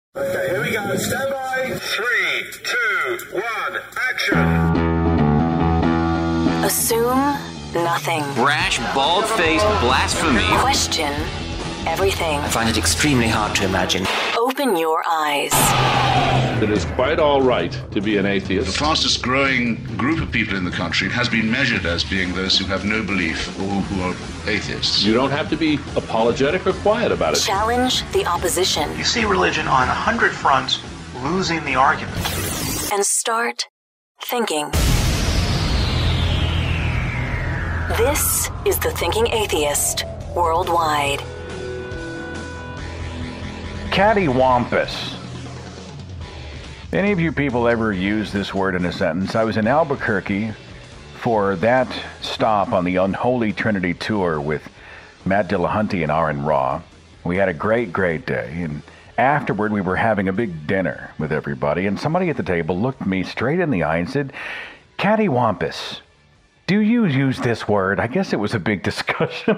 Okay, here we go. Stand by. 3, 2, 1, action. Assume nothing. Brash, bald-faced blasphemy. Question everything. I find it extremely hard to imagine. Open your eyes. It is quite all right to be an atheist. The fastest growing group of people in the country has been measured as being those who have no belief or who are atheists. You don't have to be apologetic or quiet about it. Challenge the opposition. You see religion on 100 fronts losing the argument. And start thinking. This is the Thinking Atheist Worldwide. Cattywampus. Any of you people ever use this word in a sentence? I was in Albuquerque for that stop on the Unholy Trinity tour with Matt Dillahunty and Aaron Raw. We had a great day, and afterward we were having a big dinner with everybody, and somebody at the table looked me straight in the eye and said, "Cattywampus, do you use this word?" I guess it was a big discussion.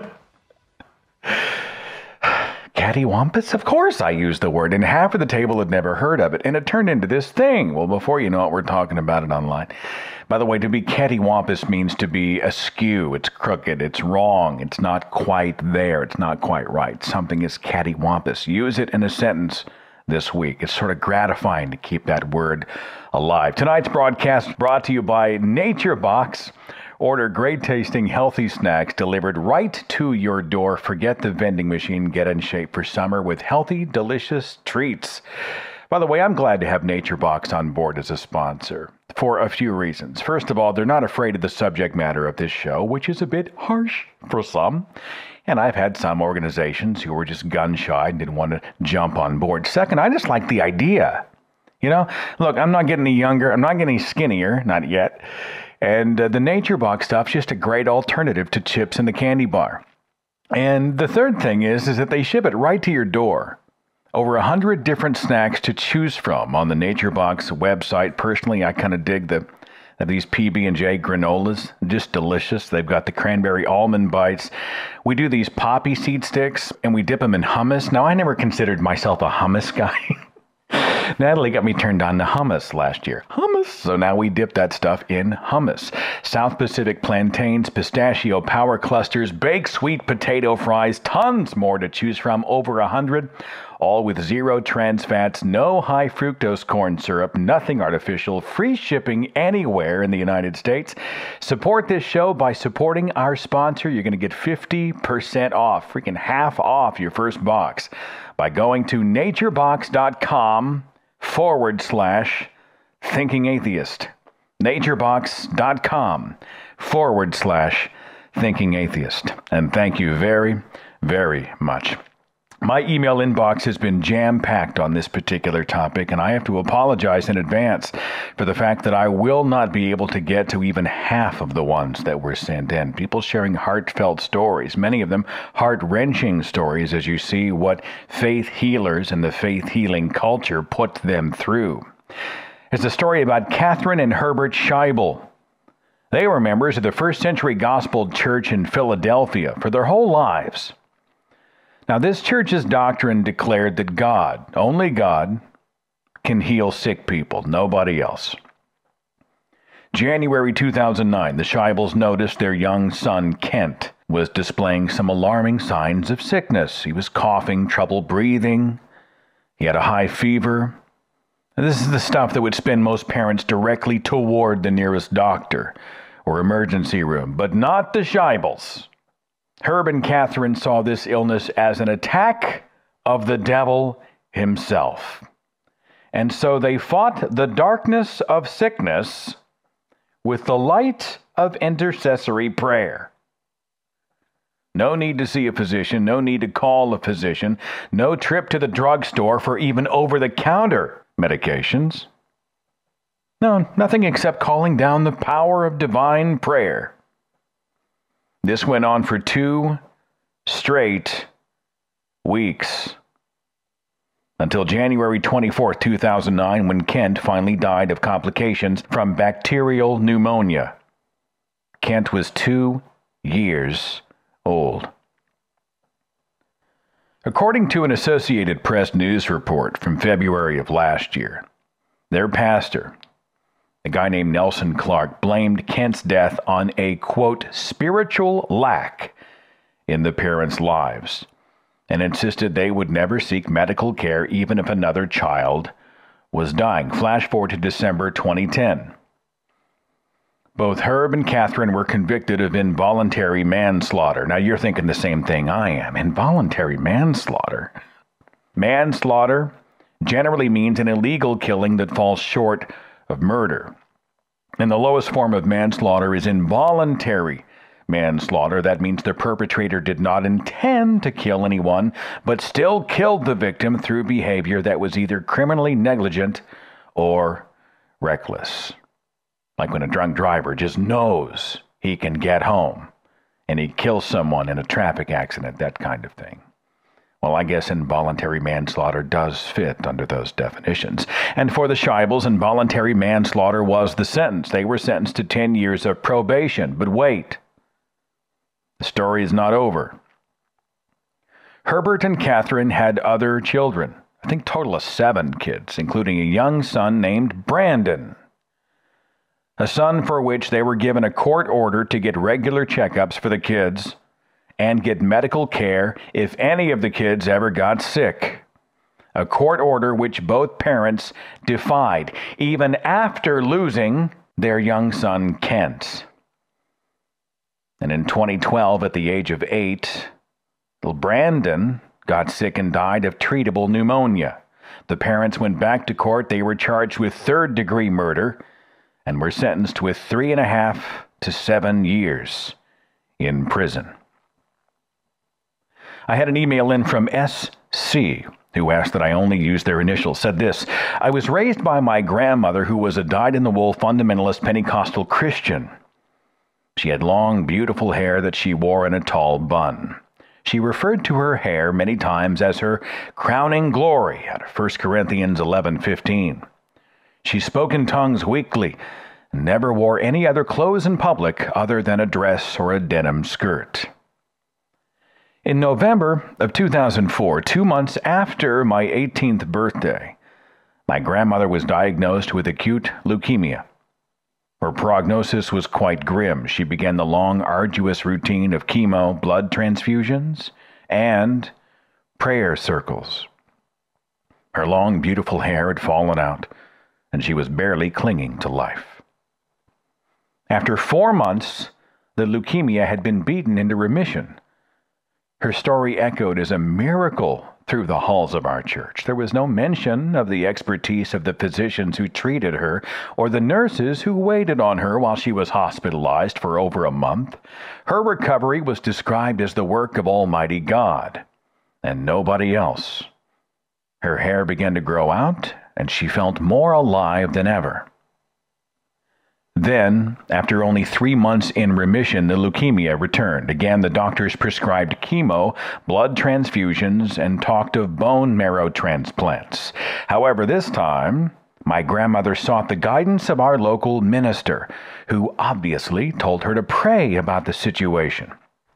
Cattywampus? Of course I used the word, and half of the table had never heard of it, and it turned into this thing. Well, before you know it, we're talking about it online. By the way, to be cattywampus means to be askew. It's crooked. It's wrong. It's not quite there. It's not quite right. Something is cattywampus. Use it in a sentence this week. It's sort of gratifying to keep that word alive. Tonight's broadcast brought to you by Nature Box. Order great-tasting, healthy snacks delivered right to your door. Forget the vending machine. Get in shape for summer with healthy, delicious treats. By the way, I'm glad to have Nature Box on board as a sponsor for a few reasons. First of all, they're not afraid of the subject matter of this show, which is a bit harsh for some. And I've had some organizations who were just gun-shy and didn't want to jump on board. Second, I just like the idea. You know, look, I'm not getting any younger. I'm not getting any skinnier, not yet. And the Nature Box stuff's just a great alternative to chips in the candy bar. And the third thing is that they ship it right to your door. Over 100 different snacks to choose from on the Nature Box website. Personally, I kind of dig these PB&J granolas. Just delicious. They've got the cranberry almond bites. We do these poppy seed sticks, and we dip them in hummus. Now, I never considered myself a hummus guy. Natalie got me turned on to hummus last year. Hummus! So now we dip that stuff in hummus. South Pacific plantains, pistachio power clusters, baked sweet potato fries, tons more to choose from, over 100. All with zero trans fats, no high fructose corn syrup, nothing artificial, free shipping anywhere in the United States. Support this show by supporting our sponsor. You're going to get 50% off, freaking half off your first box by going to naturebox.com/Thinking Atheist. naturebox.com/Thinking Atheist. And thank you very, very much. My email inbox has been jam-packed on this particular topic, and I have to apologize in advance for the fact that I will not be able to get to even half of the ones that were sent in. People sharing heartfelt stories, many of them heart-wrenching stories, as you see what faith healers and the faith healing culture put them through. It's a story about Catherine and Herbert Scheibel. They were members of the first century gospel church in Philadelphia for their whole lives. Now, this church's doctrine declared that God, only God, can heal sick people, nobody else. January 2009, the Scheibels noticed their young son, Kent, was displaying some alarming signs of sickness. He was coughing, trouble breathing. He had a high fever. And this is the stuff that would spin most parents directly toward the nearest doctor or emergency room, but not the Scheibels. Herb and Catherine saw this illness as an attack of the devil himself. And so they fought the darkness of sickness with the light of intercessory prayer. No need to see a physician, no need to call a physician, no trip to the drugstore for even over-the-counter medications. No, nothing except calling down the power of divine prayer. This went on for 2 straight weeks until January 24, 2009, when Kent finally died of complications from bacterial pneumonia. Kent was 2 years old. According to an Associated Press news report from February of last year, their pastor, a guy named Nelson Clark, blamed Kent's death on a, quote, spiritual lack in the parents' lives, and insisted they would never seek medical care even if another child was dying. Flash forward to December 2010. Both Herb and Catherine were convicted of involuntary manslaughter. Now you're thinking the same thing I am. Involuntary manslaughter? Manslaughter generally means an illegal killing that falls short of murder. And the lowest form of manslaughter is involuntary manslaughter. That means the perpetrator did not intend to kill anyone, but still killed the victim through behavior that was either criminally negligent or reckless. Like when a drunk driver just knows he can get home and he kills someone in a traffic accident, that kind of thing. Well, I guess involuntary manslaughter does fit under those definitions. And for the Scheibels, involuntary manslaughter was the sentence. They were sentenced to 10 years of probation. But wait, the story is not over. Herbert and Catherine had other children, I think total of 7 kids, including a young son named Brandon. A son for which they were given a court order to get regular checkups for the kids and get medical care if any of the kids ever got sick. A court order which both parents defied, even after losing their young son, Kent. And in 2012, at the age of 8, little Brandon got sick and died of treatable pneumonia. The parents went back to court. They were charged with third-degree murder and were sentenced with 3.5 to 7 years in prison. I had an email in from SC, who asked that I only use their initials, said this: I was raised by my grandmother, who was a dyed-in-the-wool fundamentalist Pentecostal Christian. She had long, beautiful hair that she wore in a tall bun. She referred to her hair many times as her crowning glory, out of 1 Corinthians 11:15. She spoke in tongues weekly and never wore any other clothes in public other than a dress or a denim skirt. In November of 2004, 2 months after my 18th birthday, my grandmother was diagnosed with acute leukemia. Her prognosis was quite grim. She began the long, arduous routine of chemo, blood transfusions, and prayer circles. Her long, beautiful hair had fallen out, and she was barely clinging to life. After 4 months, the leukemia had been beaten into remission. Her story echoed as a miracle through the halls of our church. There was no mention of the expertise of the physicians who treated her or the nurses who waited on her while she was hospitalized for over a month. Her recovery was described as the work of Almighty God and nobody else. Her hair began to grow out, and she felt more alive than ever. Then, after only 3 months in remission, the leukemia returned. Again, the doctors prescribed chemo, blood transfusions, and talked of bone marrow transplants. However, this time, my grandmother sought the guidance of our local minister, who obviously told her to pray about the situation.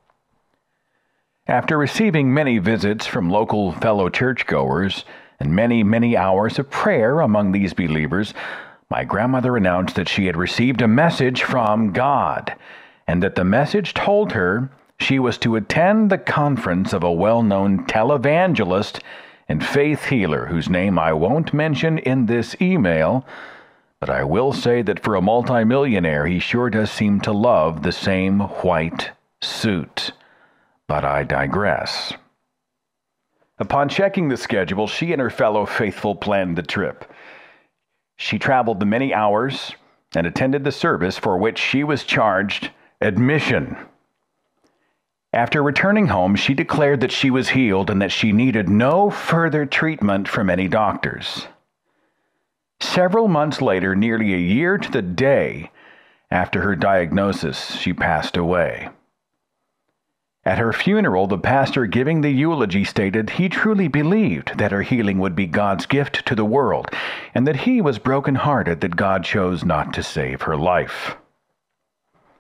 After receiving many visits from local fellow churchgoers and many hours of prayer among these believers, my grandmother announced that she had received a message from God, and that the message told her she was to attend the conference of a well-known televangelist and faith healer, whose name I won't mention in this email, but I will say that for a multimillionaire, he sure does seem to love the same white suit. But I digress. Upon checking the schedule, she and her fellow faithful planned the trip. She traveled the many hours and attended the service for which she was charged admission. After returning home, she declared that she was healed and that she needed no further treatment from any doctors. Several months later, nearly a year to the day after her diagnosis, she passed away. At her funeral, the pastor giving the eulogy stated he truly believed that her healing would be God's gift to the world, and that he was brokenhearted that God chose not to save her life.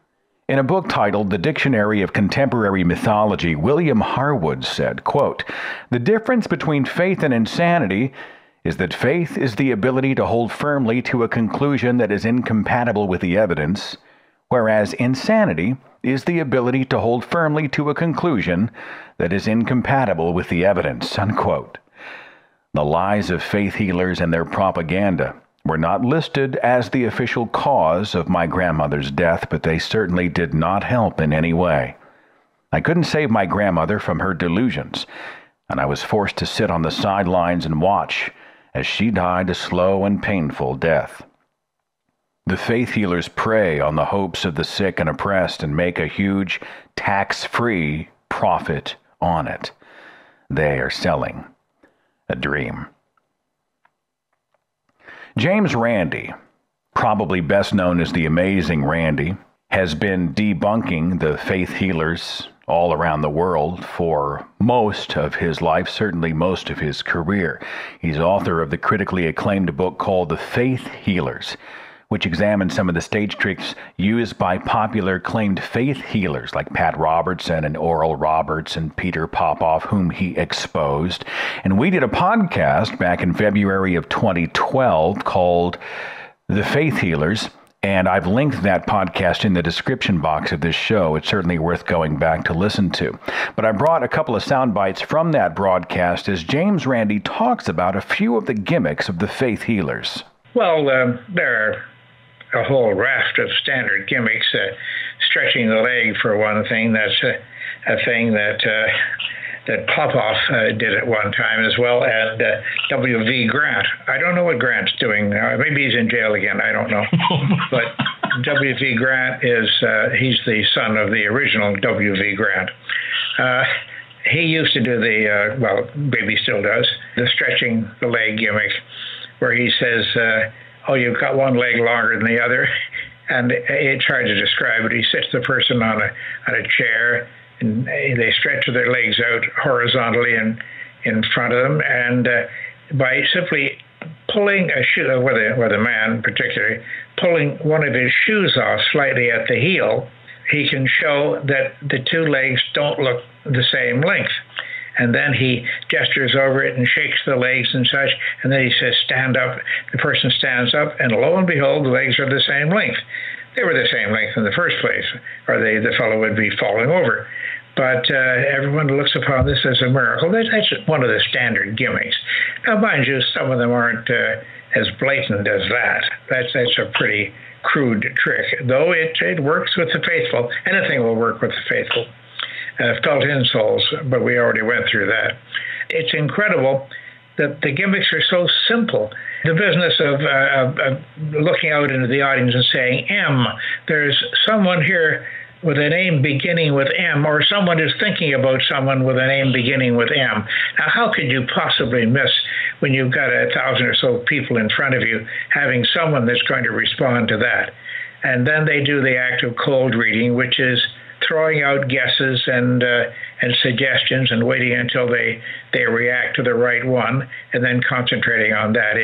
In a book titled The Dictionary of Contemporary Mythology, William Harwood said, quote, "The difference between faith and insanity is that faith is the ability to hold firmly to a conclusion that is incompatible with the evidence, whereas insanity is the ability to hold firmly to a conclusion that is incompatible with the evidence," unquote. The lies of faith healers and their propaganda were not listed as the official cause of my grandmother's death, but they certainly did not help in any way. I couldn't save my grandmother from her delusions, and I was forced to sit on the sidelines and watch as she died a slow and painful death. The faith healers prey on the hopes of the sick and oppressed and make a huge tax-free profit on it. They are selling a dream. James Randi, probably best known as the Amazing Randi, has been debunking the faith healers all around the world for most of his life, certainly most of his career. He's author of the critically acclaimed book called The Faith Healers, which examines some of the stage tricks used by popular claimed faith healers like Pat Robertson and Oral Roberts and Peter Popoff, whom he exposed. And we did a podcast back in February of 2012 called The Faith Healers, and I've linked that podcast in the description box of this show. It's certainly worth going back to listen to. But I brought a couple of sound bites from that broadcast as James Randi talks about a few of the gimmicks of the faith healers. Well, there are a whole raft of standard gimmicks. Stretching the leg, for one thing, that's a thing that Popoff did at one time as well, and W.V. Grant. I don't know what Grant's doing now. Maybe he's in jail again. I don't know. But W.V. Grant he's the son of the original W.V. Grant. He used to do maybe still does, the stretching the leg gimmick, where he says, you've got one leg longer than the other. And it's hard to describe it. He sits the person on a chair, and they stretch their legs out horizontally in front of them. And by simply pulling a shoe, with a man particularly, pulling one of his shoes off slightly at the heel, he can show that the two legs don't look the same length. And then he gestures over it and shakes the legs and such, and then he says, stand up. The person stands up, and lo and behold, the legs are the same length. They were the same length in the first place, or the fellow would be falling over. But everyone looks upon this as a miracle. That's one of the standard gimmicks. Now, mind you, some of them aren't as blatant as that. That's a pretty crude trick, though it works with the faithful. Anything will work with the faithful. Felt insoles, but we already went through that. It's incredible that the gimmicks are so simple. The business of looking out into the audience and saying, M, there's someone here with a name beginning with M, or someone is thinking about someone with a name beginning with M. Now, how could you possibly miss, when you've got 1,000 or so people in front of you, having someone that's going to respond to that? And then they do the act of cold reading, which is throwing out guesses and suggestions and waiting until they react to the right one, and then concentrating on that.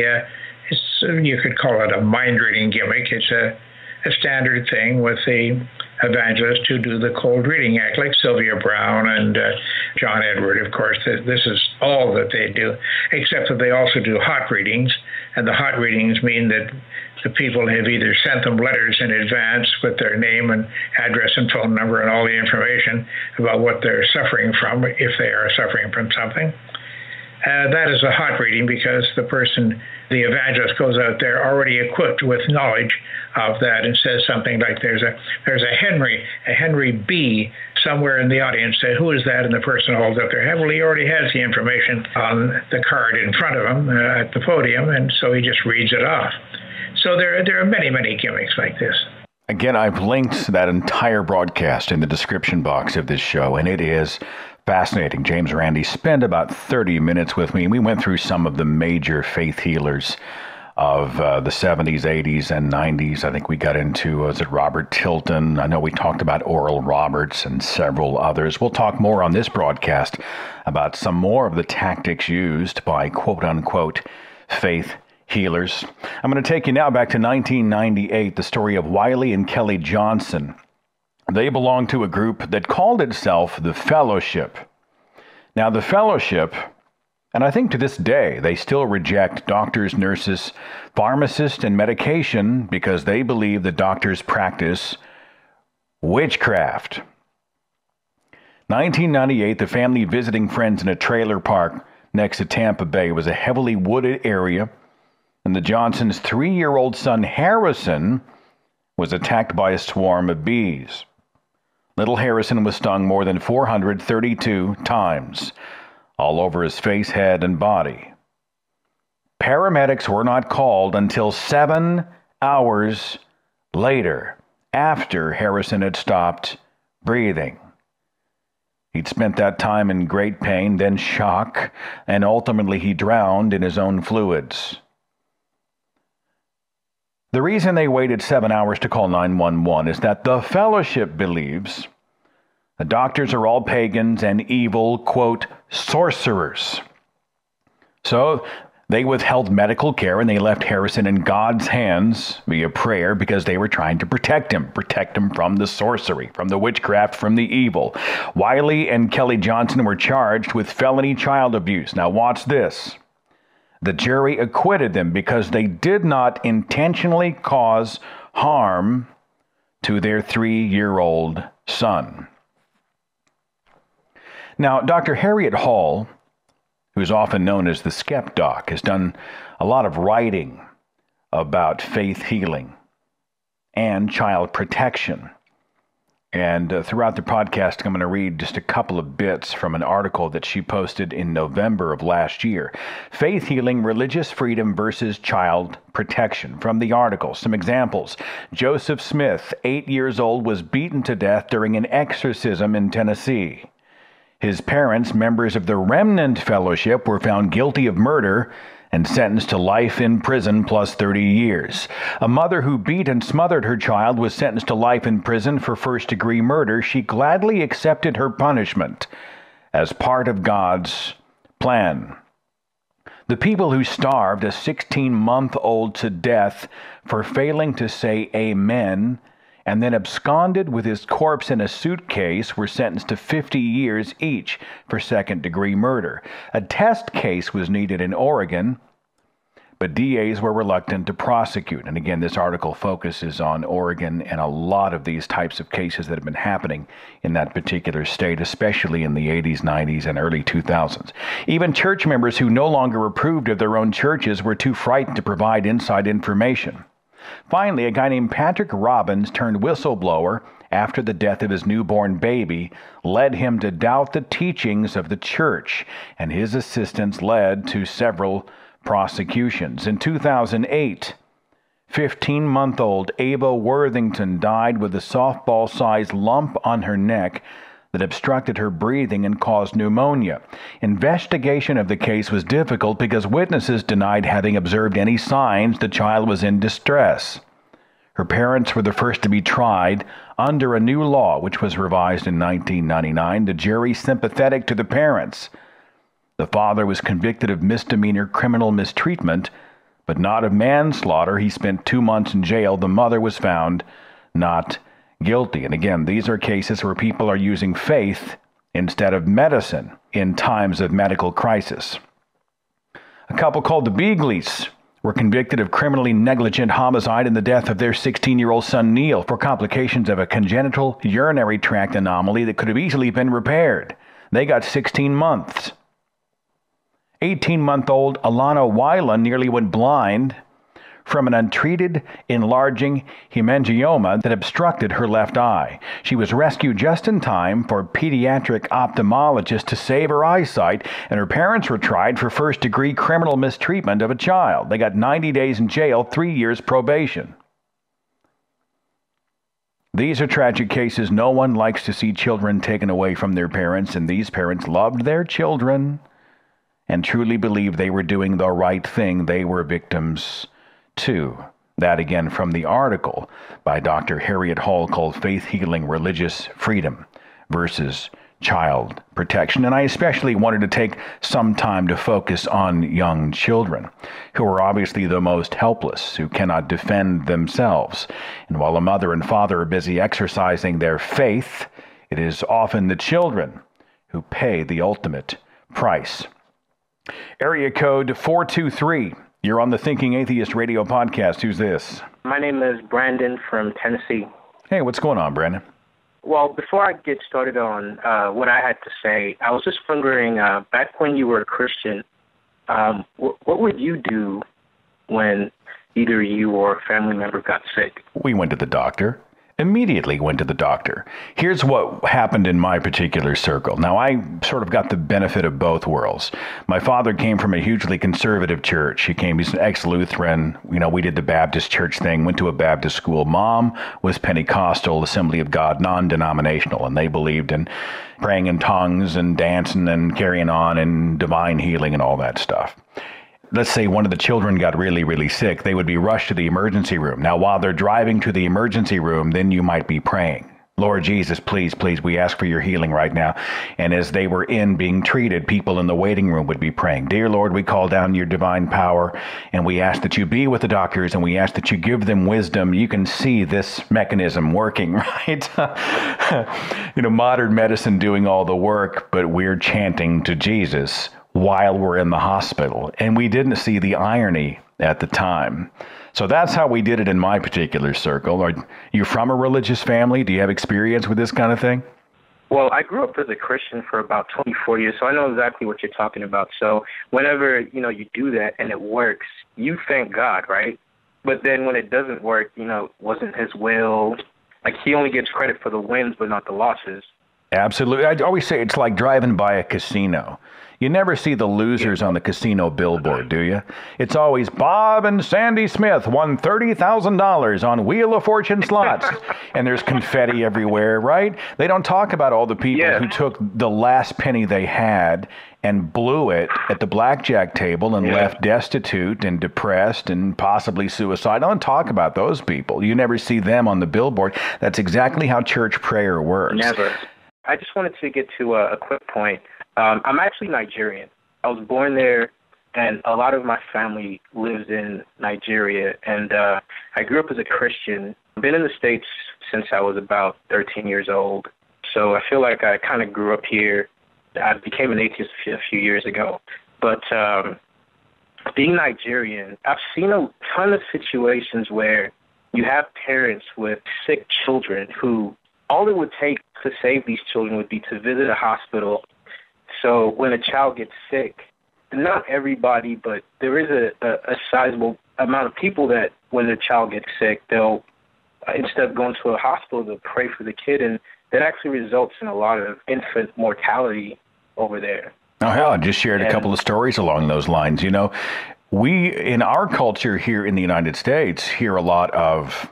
You could call it a mind reading gimmick. It's a standard thing with the evangelists who do the cold reading act, like Sylvia Browne and John Edward, of course. This is all that they do, except that they also do hot readings, and the hot readings mean that the people have either sent them letters in advance with their name and address and phone number and all the information about what they're suffering from, if they are suffering from something. That is a hot reading because the evangelist goes out there already equipped with knowledge of that and says something like, there's a Henry B somewhere in the audience. Who is that? And the person holds up their head. Well, he already has the information on the card in front of him at the podium, and so he just reads it off. So there are many, many gimmicks like this. Again, I've linked that entire broadcast in the description box of this show, and it is fascinating. James Randi spent about 30 minutes with me, and we went through some of the major faith healers of the 70s, 80s, and 90s. I think we got into, Robert Tilton? I know we talked about Oral Roberts and several others. We'll talk more on this broadcast about some more of the tactics used by quote-unquote faith healers. I'm going to take you now back to 1998, the story of Wiley and Kelly Johnson, They belonged to a group that called itself the Fellowship. Now, the Fellowship, and I think to this day, they still reject doctors, nurses, pharmacists, and medication because they believe that doctors practice witchcraft. 1998, the family visiting friends in a trailer park next to Tampa Bay. It was a heavily wooded area, and the Johnsons' 3-year-old son, Harrison, was attacked by a swarm of bees. Little Harrison was stung more than 432 times, all over his face, head, and body. Paramedics were not called until 7 hours later, after Harrison had stopped breathing. He'd spent that time in great pain, then shock, and ultimately he drowned in his own fluids. The reason they waited 7 hours to call 911 is that the Fellowship believes the doctors are all pagans and evil, quote, sorcerers. So they withheld medical care and they left Harrison in God's hands via prayer because they were trying to protect him from the sorcery, from the witchcraft, from the evil. Wiley and Kelly Johnson were charged with felony child abuse. Now watch this. The jury acquitted them because they did not intentionally cause harm to their 3-year-old son. Now, Dr. Harriet Hall, who's often known as the Skepdoc, has done a lot of writing about faith healing and child protection. And throughout the podcast, I'm going to read just a couple of bits from an article that she posted in November of last year. Faith Healing, Religious Freedom versus Child Protection. From the article, some examples. Joseph Smith, 8 years old, was beaten to death during an exorcism in Tennessee. His parents, members of the Remnant Fellowship, were found guilty of murder and sentenced to life in prison plus 30 years. A mother who beat and smothered her child was sentenced to life in prison for first-degree murder. She gladly accepted her punishment as part of God's plan. The people who starved a 16-month-old to death for failing to say amen and then absconded with his corpse in a suitcase were sentenced to 50 years each for second-degree murder. A test case was needed in Oregon, but DAs were reluctant to prosecute. And again, this article focuses on Oregon and a lot of these types of cases that have been happening in that particular state, especially in the 80s, 90s, and early 2000s. Even church members who no longer approved of their own churches were too frightened to provide inside information. Finally, a guy named Patrick Robbins turned whistleblower after the death of his newborn baby, led him to doubt the teachings of the church, and his assistance led to several prosecutions. In 2008, 15-month-old Ava Worthington died with a softball-sized lump on her neck that obstructed her breathing and caused pneumonia. Investigation of the case was difficult because witnesses denied having observed any signs the child was in distress. Her parents were the first to be tried under a new law, which was revised in 1999. The jury sympathetic to the parents. The father was convicted of misdemeanor criminal mistreatment, but not of manslaughter. He spent 2 months in jail. The mother was found not guilty. And again, these are cases where people are using faith instead of medicine in times of medical crisis. A couple called the Beagleys were convicted of criminally negligent homicide in the death of their 16-year-old son Neil for complications of a congenital urinary tract anomaly that could have easily been repaired. They got 16 months. 18-month-old Alana Weiland nearly went blind from an untreated enlarging hemangioma that obstructed her left eye. She was rescued just in time for a pediatric ophthalmologist to save her eyesight, and her parents were tried for first-degree criminal mistreatment of a child. They got 90 days in jail, 3 years probation. These are tragic cases. No one likes to see children taken away from their parents, and these parents loved their children and truly believed they were doing the right thing. They were victims too. That again from the article by Dr. Harriet Hall called Faith Healing, Religious Freedom versus child protection. And I especially wanted to take some time to focus on young children who are obviously the most helpless, who cannot defend themselves. And while a mother and father are busy exercising their faith, it is often the children who pay the ultimate price. Area code 423. You're on the Thinking Atheist Radio podcast. Who's this? My name is Brandon from Tennessee. Hey, what's going on, Brandon? Well, before I get started on what I had to say, I was just wondering, back when you were a Christian, what would you do when either you or a family member got sick? We went to the doctor. Immediately went to the doctor. Here's what happened in my particular circle. Now, I sort of got the benefit of both worlds. My father came from a hugely conservative church. He's an ex-Lutheran. We did the Baptist church thing, went to a Baptist school. Mom was Pentecostal, Assembly of God, non-denominational, and they believed in praying in tongues and dancing and carrying on and divine healing and all that stuff. Let's say one of the children got really, really sick, they would be rushed to the emergency room. Now, while they're driving to the emergency room, then you might be praying, Lord Jesus, please, we ask for your healing right now. And as they were being treated, people in the waiting room would be praying, Dear Lord, we call down your divine power, and we ask that you be with the doctors, and we ask that you give them wisdom. You can see this mechanism working, right? Modern medicine doing all the work, but we're chanting to Jesus while we're in the hospital. And we didn't see the irony at the time. So that's how we did it in my particular circle. Are you from a religious family? Do you have experience with this kind of thing? Well, I grew up as a Christian for about 24 years, so I know exactly what you're talking about. So whenever, you do that and it works, you thank God, right? But then when it doesn't work, it wasn't his will. Like, he only gets credit for the wins, but not the losses. Absolutely. I always say it's like driving by a casino. You never see the losers on the casino billboard, do you? It's always Bob and Sandy Smith won $30,000 on Wheel of Fortune slots. And there's confetti everywhere, right? They don't talk about all the people who took the last penny they had and blew it at the blackjack table and left destitute and depressed and possibly suicidal. Don't talk about those people. You never see them on the billboard. That's exactly how church prayer works. Never. I just wanted to get to a quick point. I'm actually Nigerian. I was born there, and a lot of my family lives in Nigeria. And I grew up as a Christian. I've been in the States since I was about 13 years old. So I feel like I kind of grew up here. I became an atheist a few years ago. But being Nigerian, I've seen a ton of situations where you have parents with sick children who all it would take to save these children would be to visit a hospital. So when a child gets sick, not everybody, but there is a sizable amount of people that when their child gets sick, they'll, instead of going to a hospital, they'll pray for the kid. And that actually results in a lot of infant mortality over there. Oh, hell, I just shared a couple of stories along those lines. We, in our culture here in the United States, hear a lot of,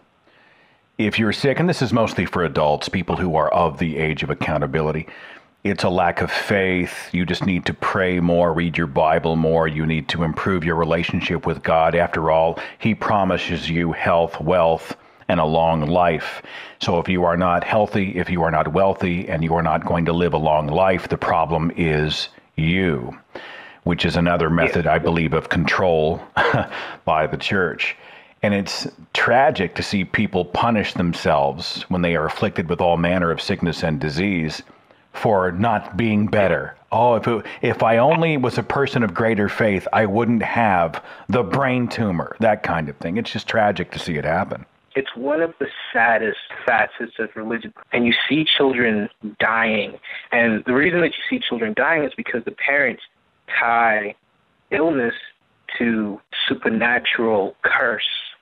if you're sick, and this is mostly for adults, people who are of the age of accountability, it's a lack of faith. You just need to pray more, read your Bible more. You need to improve your relationship with God. After all, he promises you health, wealth, and a long life. So if you are not healthy, if you are not wealthy, and you are not going to live a long life, the problem is you, which is another method, I believe, of control by the church. And it's tragic to see people punish themselves when they are afflicted with all manner of sickness and disease for not being better. Oh, if I only was a person of greater faith, I wouldn't have the brain tumor, that kind of thing. It's just tragic to see it happen. It's one of the saddest facets of religion. And you see children dying. And the reason that you see children dying is because the parents tie illness to supernatural curse.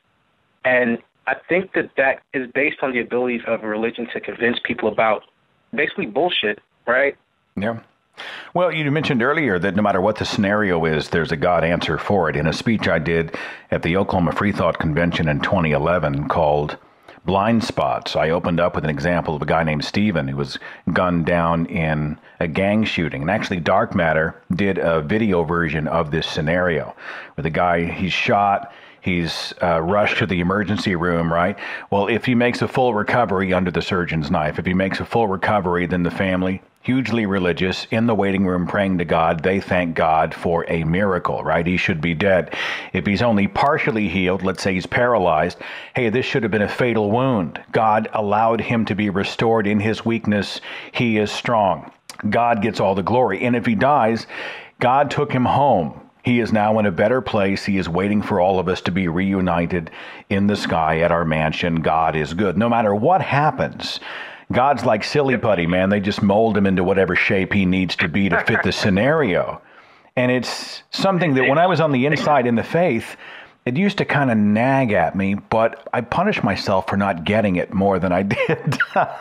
And I think that is based on the ability of a religion to convince people about basically bullshit, right? Yeah. Well, you mentioned earlier that no matter what the scenario is, there's a God answer for it. In a speech I did at the Oklahoma Free Thought Convention in 2011 called Blind Spots, I opened up with an example of a guy named Steven who was gunned down in a gang shooting. And actually, Dark Matter did a video version of this scenario where the guy, he's shot, he's rushed to the emergency room, right? Well, if he makes a full recovery under the surgeon's knife, if he makes a full recovery, then the family, hugely religious, in the waiting room praying to God. They thank God for a miracle, right? He should be dead. If he's only partially healed, let's say he's paralyzed, hey, this should have been a fatal wound. God allowed him to be restored in his weakness. He is strong. God gets all the glory. And if he dies, God took him home. He is now in a better place. He is waiting for all of us to be reunited in the sky at our mansion. God is good. No matter what happens, God's like silly putty, man. They just mold him into whatever shape he needs to be to fit the scenario. And it's something that when I was on the inside in the faith, it used to kind of nag at me, but I punished myself for not getting it more than I did.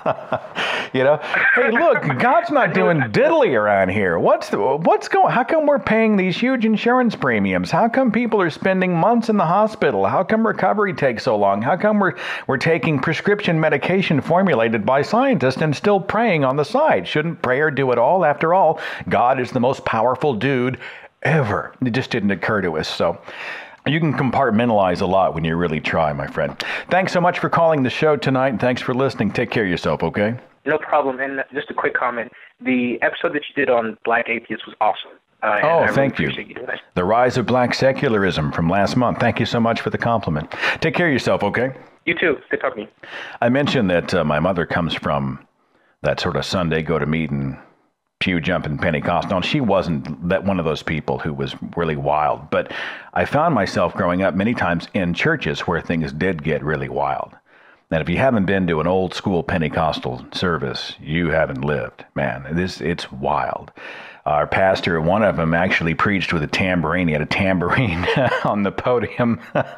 Hey, look, God's not doing diddly around here. What's going? How come we're paying these huge insurance premiums? How come people are spending months in the hospital? How come recovery takes so long? How come we're taking prescription medication formulated by scientists and still praying on the side? Shouldn't prayer do it all? After all, God is the most powerful dude ever. It just didn't occur to us. So you can compartmentalize a lot when you really try, my friend. Thanks so much for calling the show tonight, and thanks for listening. Take care of yourself, okay? No problem. And just a quick comment. The episode that you did on Black Atheists was awesome. Thank you. The Rise of Black Secularism from last month. Thank you so much for the compliment. Take care of yourself, okay? You too. Good talking to you. I mentioned that my mother comes from that sort of Sunday go-to-meeting, pew-jumping Pentecostal. And she wasn't that one of those people who was really wild. But I found myself growing up many times in churches where things did get really wild. And if you haven't been to an old school Pentecostal service, you haven't lived. Man, it's wild. Our pastor, one of them actually preached with a tambourine. He had a tambourine on the podium.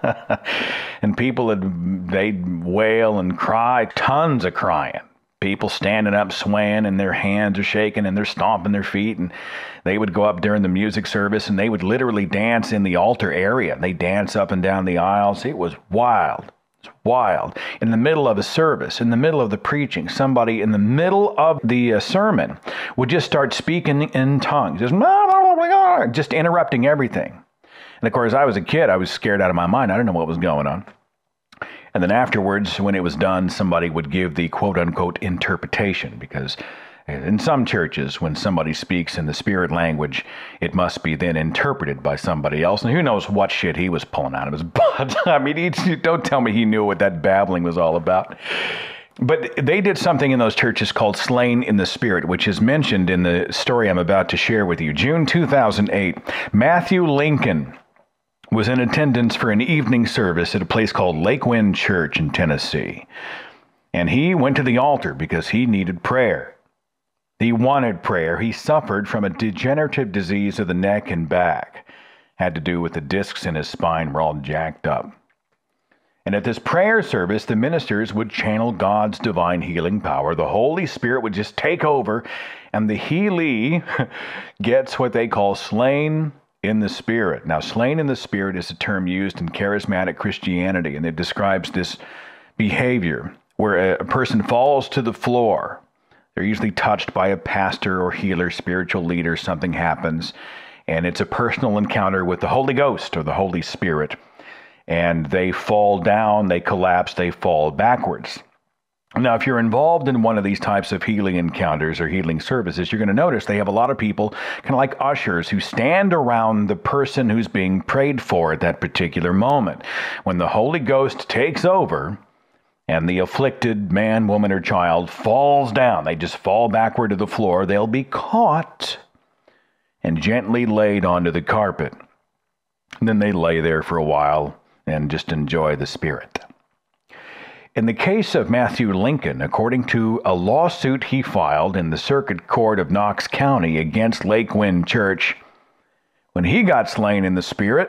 And people, they'd wail and cry, tons of crying. People standing up, swaying, and their hands are shaking, and they're stomping their feet. And they would go up during the music service, and they would literally dance in the altar area. They dance up and down the aisles. It was wild. It's wild. In the middle of a service, in the middle of the preaching, somebody in the middle of the sermon would just start speaking in tongues, just interrupting everything. And of course, I was a kid. I was scared out of my mind. I didn't know what was going on. And then afterwards, when it was done, somebody would give the quote-unquote interpretation, because in some churches, when somebody speaks in the spirit language, it must be then interpreted by somebody else. And who knows what shit he was pulling out of his butt. I mean, don't tell me he knew what that babbling was all about. But they did something in those churches called Slain in the Spirit, which is mentioned in the story I'm about to share with you. June 2008, Matthew Lincoln was in attendance for an evening service at a place called Lake Wind Church in Tennessee. And he went to the altar because he needed prayer. He wanted prayer. He suffered from a degenerative disease of the neck and back. Had to do with the discs in his spine were all jacked up. And at this prayer service, the ministers would channel God's divine healing power. The Holy Spirit would just take over, and the healee gets what they call slain in the Spirit. Now, slain in the Spirit is a term used in charismatic Christianity, and it describes this behavior where a person falls to the floor. They're usually touched by a pastor or healer, spiritual leader. Something happens, and it's a personal encounter with the Holy Ghost or the Holy Spirit. And they fall down, they collapse, they fall backwards. Now, if you're involved in one of these types of healing encounters or healing services, you're going to notice they have a lot of people, kind of like ushers, who stand around the person who's being prayed for at that particular moment. When the Holy Ghost takes over and the afflicted man, woman, or child falls down, they just fall backward to the floor, they'll be caught and gently laid onto the carpet. And then they lay there for a while and just enjoy the Spirit. In the case of Matthew Lincoln, according to a lawsuit he filed in the Circuit Court of Knox County against Lake Wind Church, when he got slain in the Spirit,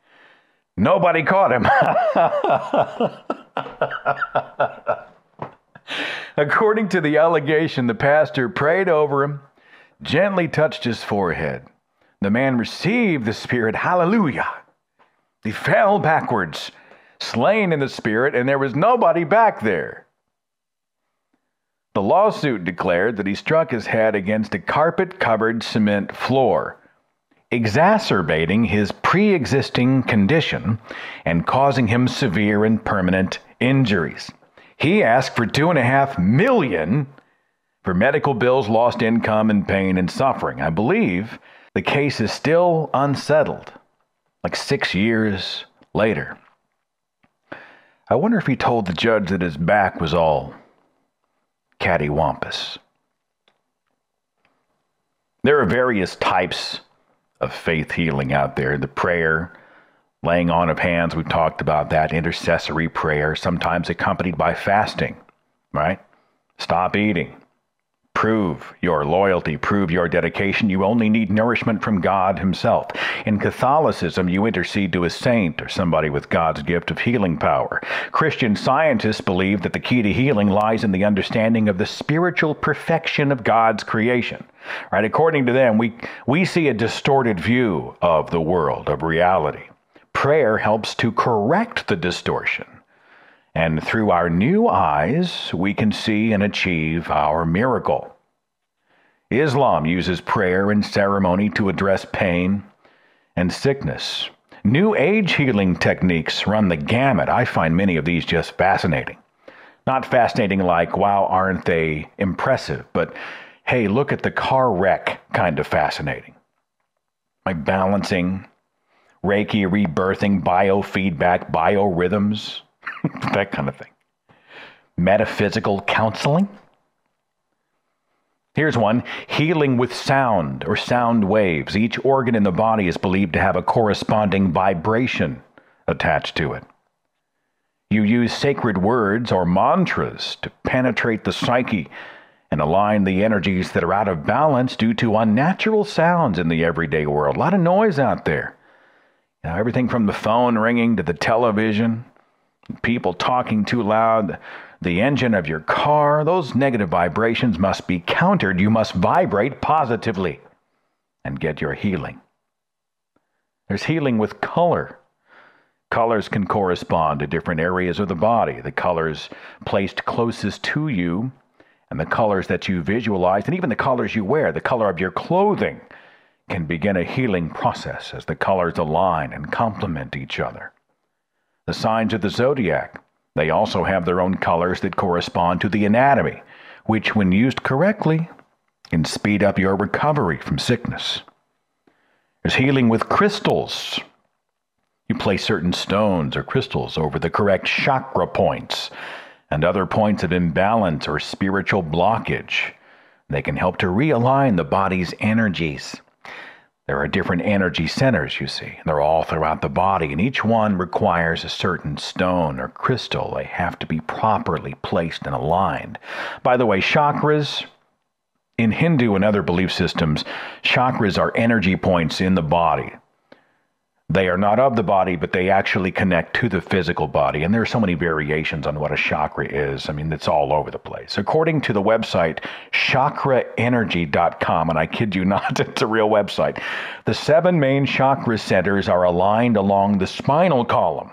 nobody caught him. According to the allegation, the pastor prayed over him, gently touched his forehead. The man received the Spirit, hallelujah. He fell backwards, slain in the Spirit, and there was nobody back there. The lawsuit declared that he struck his head against a carpet-covered cement floor, exacerbating his pre-existing condition and causing him severe and permanent injuries. He asked for $2.5 million for medical bills, lost income, and pain and suffering. I believe the case is still unsettled, like 6 years later. I wonder if he told the judge that his back was all cattywampus. There are various types of faith healing out there. The prayer, laying on of hands, we've talked about that. Intercessory prayer, sometimes accompanied by fasting, right? Stop eating. Prove your loyalty, prove your dedication. You only need nourishment from God himself. In Catholicism, you intercede to a saint or somebody with God's gift of healing power. Christian scientists believe that the key to healing lies in the understanding of the spiritual perfection of God's creation. Right? According to them, we see a distorted view of the world, of reality. Prayer helps to correct the distortion. And through our new eyes, we can see and achieve our miracle. Islam uses prayer and ceremony to address pain and sickness. New Age healing techniques run the gamut. I find many of these just fascinating. Not fascinating like, wow, aren't they impressive? But, hey, look at the car wreck kind of fascinating. Like balancing, Reiki rebirthing, biofeedback, biorhythms. That kind of thing. Metaphysical counseling. Here's one. Healing with sound or sound waves. Each organ in the body is believed to have a corresponding vibration attached to it. You use sacred words or mantras to penetrate the psyche and align the energies that are out of balance due to unnatural sounds in the everyday world. A lot of noise out there. You know, everything from the phone ringing to the television, people talking too loud, the engine of your car. Those negative vibrations must be countered. You must vibrate positively and get your healing. There's healing with color. Colors can correspond to different areas of the body. The colors placed closest to you and the colors that you visualize, and even the colors you wear, the color of your clothing, can begin a healing process as the colors align and complement each other. The signs of the zodiac, they also have their own colors that correspond to the anatomy, which, when used correctly, can speed up your recovery from sickness. There's healing with crystals. You place certain stones or crystals over the correct chakra points and other points of imbalance or spiritual blockage. They can help to realign the body's energies. There are different energy centers, you see. They're all throughout the body, and each one requires a certain stone or crystal. They have to be properly placed and aligned. By the way, chakras, in Hindu and other belief systems, chakras are energy points in the body. They are not of the body, but they actually connect to the physical body. And there are so many variations on what a chakra is. I mean, it's all over the place. According to the website chakraenergy.com, and I kid you not, it's a real website, the 7 main chakra centers are aligned along the spinal column.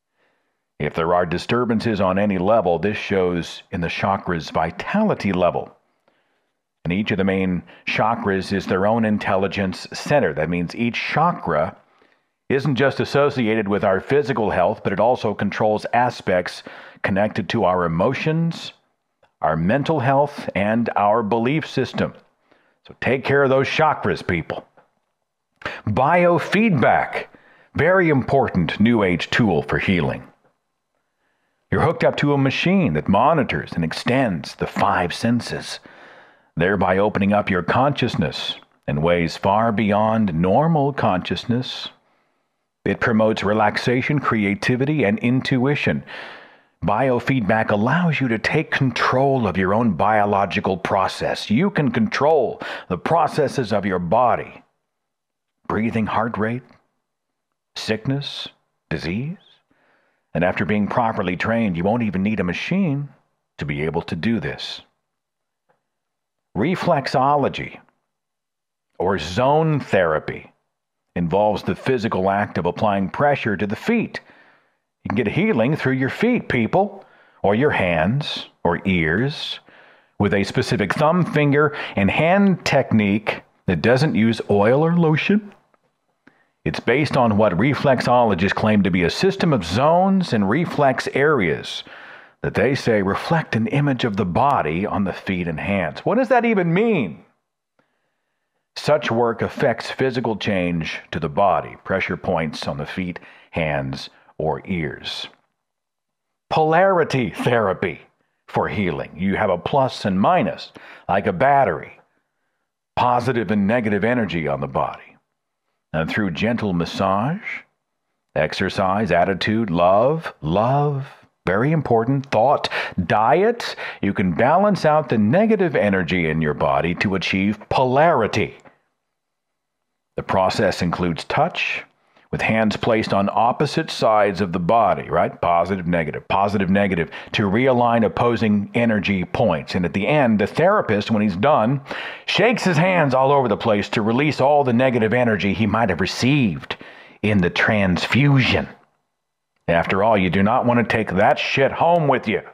If there are disturbances on any level, this shows in the chakra's vitality level. And each of the main chakras is their own intelligence center. That means each chakra isn't just associated with our physical health, but it also controls aspects connected to our emotions, our mental health, and our belief system. So take care of those chakras, people. Biofeedback, very important New Age tool for healing. You're hooked up to a machine that monitors and extends the 5 senses, thereby opening up your consciousness in ways far beyond normal consciousness. It promotes relaxation, creativity, and intuition. Biofeedback allows you to take control of your own biological process. You can control the processes of your body. Breathing, heart rate, sickness, disease. And after being properly trained, you won't even need a machine to be able to do this. Reflexology, or zone therapy, involves the physical act of applying pressure to the feet. You can get healing through your feet, people, or your hands, or ears, with a specific thumb, finger, and hand technique that doesn't use oil or lotion. It's based on what reflexologists claim to be a system of zones and reflex areas that they say reflect an image of the body on the feet and hands. What does that even mean? Such work affects physical change to the body, pressure points on the feet, hands, or ears. Polarity therapy for healing. You have a plus and minus, like a battery. Positive and negative energy on the body. And through gentle massage, exercise, attitude, love, very important, thought, diet, you can balance out the negative energy in your body to achieve polarity. The process includes touch, with hands placed on opposite sides of the body, right? Positive, negative, to realign opposing energy points. And at the end, the therapist, when he's done, shakes his hands all over the place to release all the negative energy he might have received in the transfusion. After all, you do not want to take that shit home with you.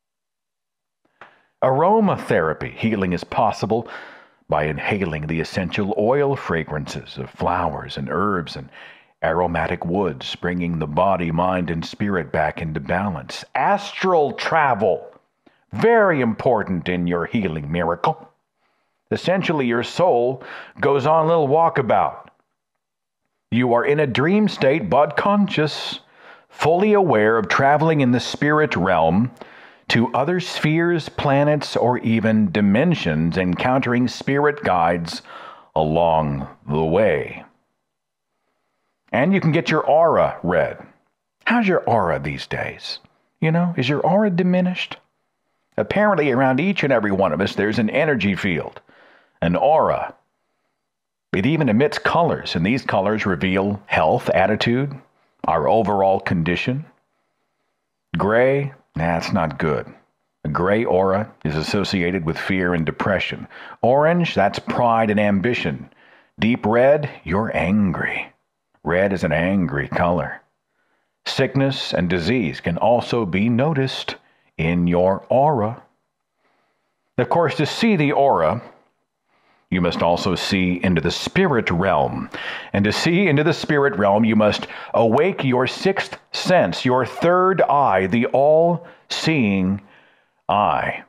Aromatherapy healing is possible by inhaling the essential oil fragrances of flowers and herbs and aromatic woods, bringing the body, mind, and spirit back into balance. Astral travel, very important in your healing miracle. Essentially, your soul goes on a little walkabout. You are in a dream state, but conscious, fully aware of traveling in the spirit realm to other spheres, planets, or even dimensions, encountering spirit guides along the way. And you can get your aura read. How's your aura these days? Is your aura diminished? Apparently, around each and every one of us, there's an energy field, an aura. It even emits colors, and these colors reveal health, attitude, our overall condition. Gray, that's not good. A gray aura is associated with fear and depression. Orange, that's pride and ambition. Deep red, you're angry. Red is an angry color. Sickness and disease can also be noticed in your aura. Of course, to see the aura, you must also see into the spirit realm. And to see into the spirit realm, you must awake your sixth sense, your third eye, the all-seeing eye.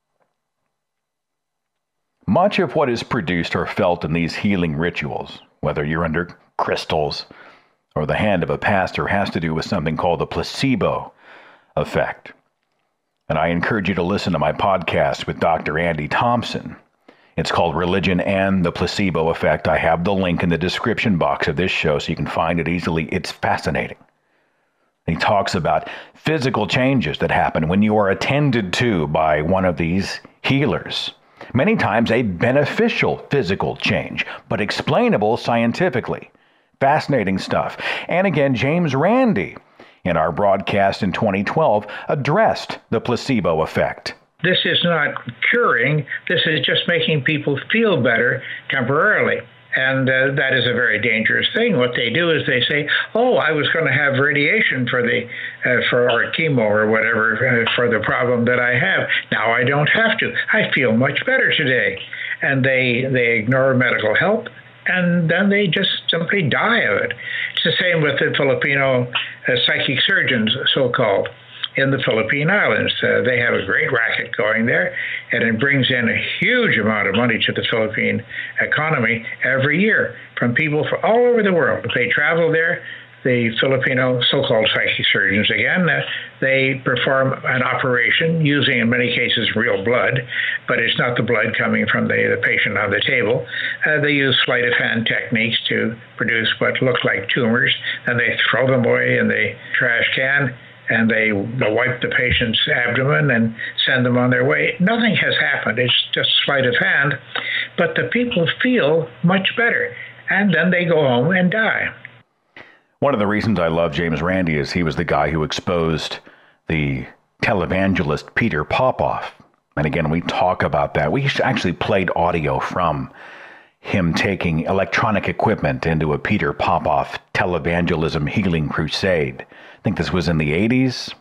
Much of what is produced or felt in these healing rituals, whether you're under crystals or the hand of a pastor, has to do with something called the placebo effect. And I encourage you to listen to my podcast with Dr. Andy Thomson. It's called Religion and the Placebo Effect. I have the link in the description box of this show so you can find it easily. It's fascinating. He talks about physical changes that happen when you are attended to by one of these healers. Many times a beneficial physical change, but explainable scientifically. Fascinating stuff. And again, James Randi, in our broadcast in 2012, addressed the placebo effect. This is not curing. This is just making people feel better temporarily. And that is a very dangerous thing. What they do is they say, oh, I was going to have radiation for or chemo or whatever for the problem that I have. Now I don't have to. I feel much better today. And they ignore medical help, and then they just simply die of it. It's the same with the Filipino psychic surgeons, so-called, in the Philippine Islands. They have a great racket going there, and it brings in a huge amount of money to the Philippine economy every year from people from all over the world. They travel there. The Filipino so-called psychic surgeons, again, they perform an operation using, in many cases, real blood, but it's not the blood coming from the patient on the table. They use sleight of hand techniques to produce what look like tumors, and they throw them away in the trash can, and they wipe the patient's abdomen and send them on their way. Nothing has happened. It's just sleight of hand, but the people feel much better, and then they go home and die. One of the reasons I love James Randi is he was the guy who exposed the televangelist Peter Popoff. And again, we talk about that. We actually played audio from him taking electronic equipment into a Peter Popoff televangelism healing crusade. I think this was in the 80s,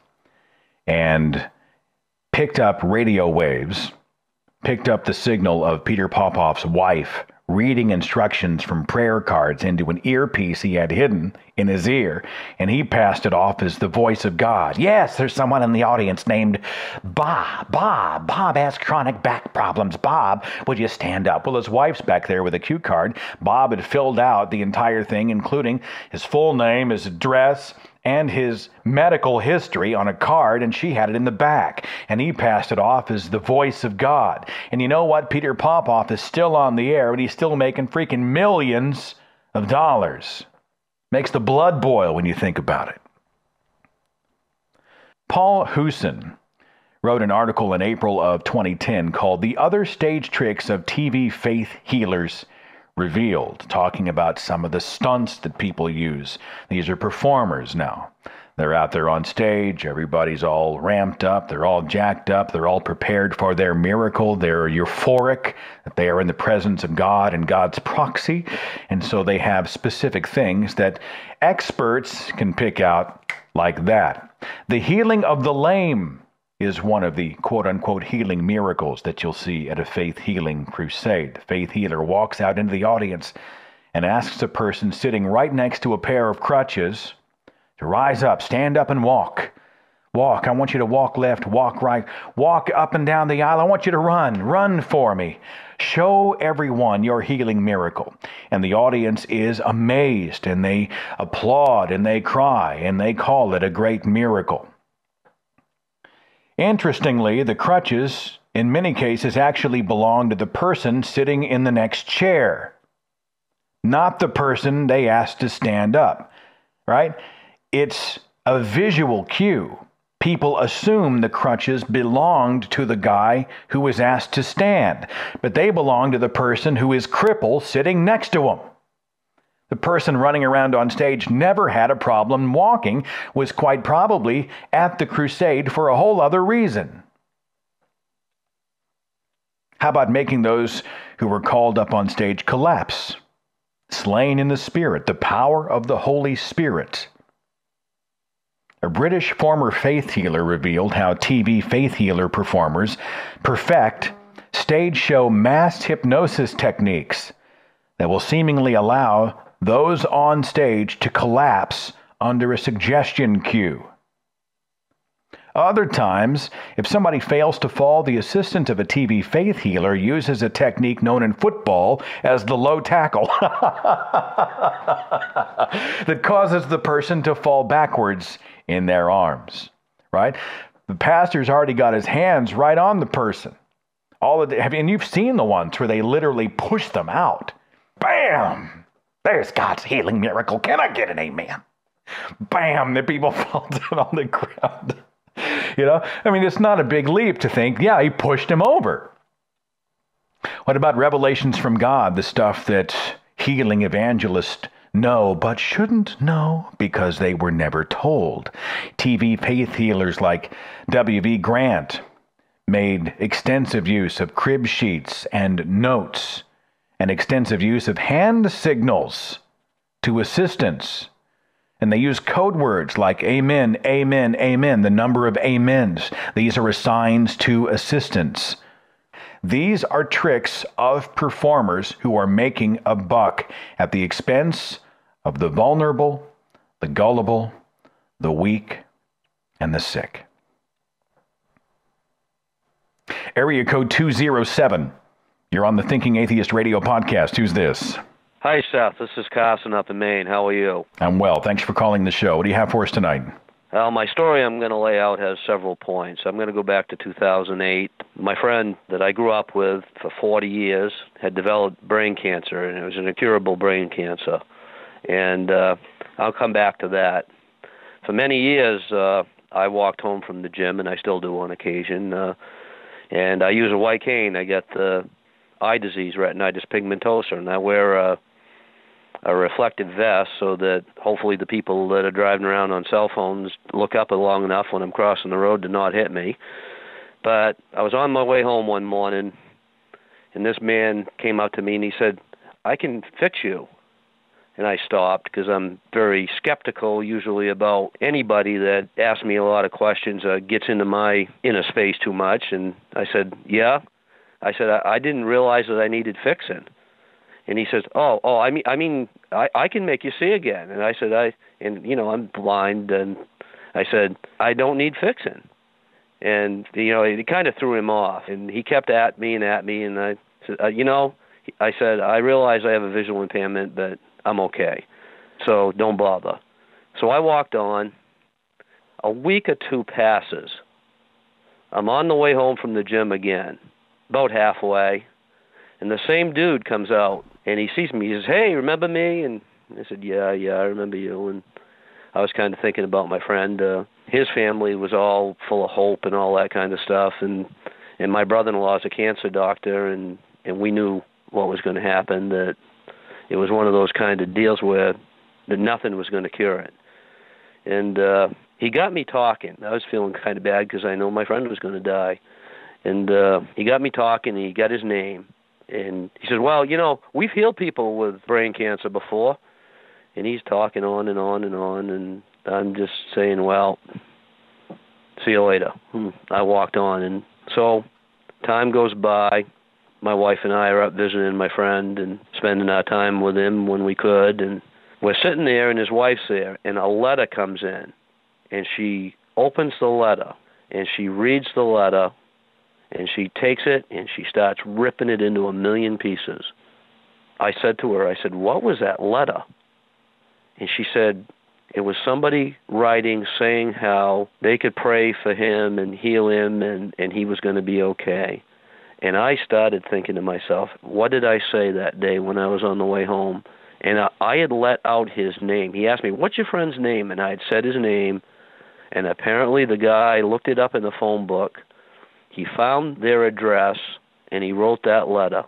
and picked up radio waves, picked up the signal of Peter Popoff's wife, reading instructions from prayer cards into an earpiece he had hidden in his ear, and he passed it off as the voice of God. Yes, there's someone in the audience named Bob. Bob has chronic back problems. Bob, would you stand up? Well, his wife's back there with a cue card. Bob had filled out the entire thing, including his full name, his address, and his medical history on a card, and she had it in the back. And he passed it off as the voice of God. And you know what? Peter Popoff is still on the air, and he's still making freaking millions of dollars. Makes the blood boil when you think about it. Paul Hewson wrote an article in April of 2010 called "The Other Stage Tricks of TV Faith Healers Revealed," talking about some of the stunts that people use. These are performers now. They're out there on stage. Everybody's all ramped up. They're all jacked up. They're all prepared for their miracle. They're euphoric that they are in the presence of God and God's proxy. And so they have specific things that experts can pick out like that. The healing of the lame is one of the quote-unquote healing miracles that you'll see at a faith healing crusade. The faith healer walks out into the audience and asks a person sitting right next to a pair of crutches to rise up, stand up, and walk. Walk. I want you to walk left, walk right, walk up and down the aisle. I want you to run for me. Show everyone your healing miracle. And the audience is amazed, and they applaud, and they cry, and they call it a great miracle. Interestingly, the crutches, in many cases, actually belong to the person sitting in the next chair, not the person they asked to stand up, right? It's a visual cue. People assume the crutches belonged to the guy who was asked to stand, but they belong to the person who is crippled sitting next to him. The person running around on stage never had a problem walking, was quite probably at the crusade for a whole other reason. How about making those who were called up on stage collapse? Slain in the Spirit, the power of the Holy Spirit. A British former faith healer revealed how TV faith healer performers perfect stage show mass hypnosis techniques that will seemingly allow those on stage to collapse under a suggestion cue. Other times, if somebody fails to fall, the assistant of a TV faith healer uses a technique known in football as the low tackle that causes the person to fall backwards in their arms, right? The pastor's already got his hands right on the person. And you've seen the ones where they literally push them out. Bam! There's God's healing miracle. Can I get an amen? Bam! The people fall down on the ground. You know, I mean, it's not a big leap to think, yeah, he pushed him over. What about revelations from God, the stuff that healing evangelists know but shouldn't know because they were never told? TV faith healers like W.V. Grant made extensive use of crib sheets and notes and extensive use of hand signals to assistants. And they use code words like amen, amen, amen, the number of amens. These are assigns to assistants. These are tricks of performers who are making a buck at the expense of the vulnerable, the gullible, the weak, and the sick. Area code 207. You're on the Thinking Atheist Radio podcast. Who's this? Hi, Seth. This is Carson up in Maine. How are you? I'm well. Thanks for calling the show. What do you have for us tonight? Well, my story I'm going to lay out has several points. I'm going to go back to 2008. My friend that I grew up with for 40 years had developed brain cancer, and it was an incurable brain cancer. And I'll come back to that. For many years, I walked home from the gym, and I still do on occasion, and I use a white cane. I get the eye disease, retinitis pigmentosa, and I wear a reflective vest so that hopefully the people that are driving around on cell phones look up long enough when I'm crossing the road to not hit me. But I was on my way home one morning, and this man came up to me and he said, "I can fix you." And I stopped because I'm very skeptical usually about anybody that asks me a lot of questions, gets into my inner space too much. And I said, "Yeah." I said, I didn't realize that I needed fixing. And he says, I can make you see again. And I said, I'm blind, and I said, I don't need fixing. And, it kind of threw him off. And he kept at me, and I said, I said, I realize I have a visual impairment, but I'm okay. So don't bother. So I walked on. A week or two passes. I'm on the way home from the gym again, about halfway, and the same dude comes out, and he sees me. He says, hey, remember me? And I said, yeah, I remember you. And I was kind of thinking about my friend. His family was all full of hope and all that kind of stuff, and my brother-in-law is a cancer doctor, and we knew what was going to happen, that it was one of those kind of deals where that nothing was going to cure it. And he got me talking. I was feeling kind of bad because I know my friend was going to die. And he got me talking, and he got his name. And he said, well, we've healed people with brain cancer before. And he's talking on and on and on, and I'm just saying, well, see you later. I walked on. And so time goes by. My wife and I are up visiting my friend and spending our time with him when we could. And we're sitting there, and his wife's there, and a letter comes in. And she opens the letter, and she reads the letter, and she takes it, and she starts ripping it into a million pieces. I said to her, what was that letter? And she said, it was somebody writing, saying how they could pray for him and heal him, and he was going to be okay. And I started thinking to myself, what did I say that day when I was on the way home? And I had let out his name. He asked me, what's your friend's name? And I had said his name. And apparently the guy looked it up in the phone book. He found their address, and he wrote that letter.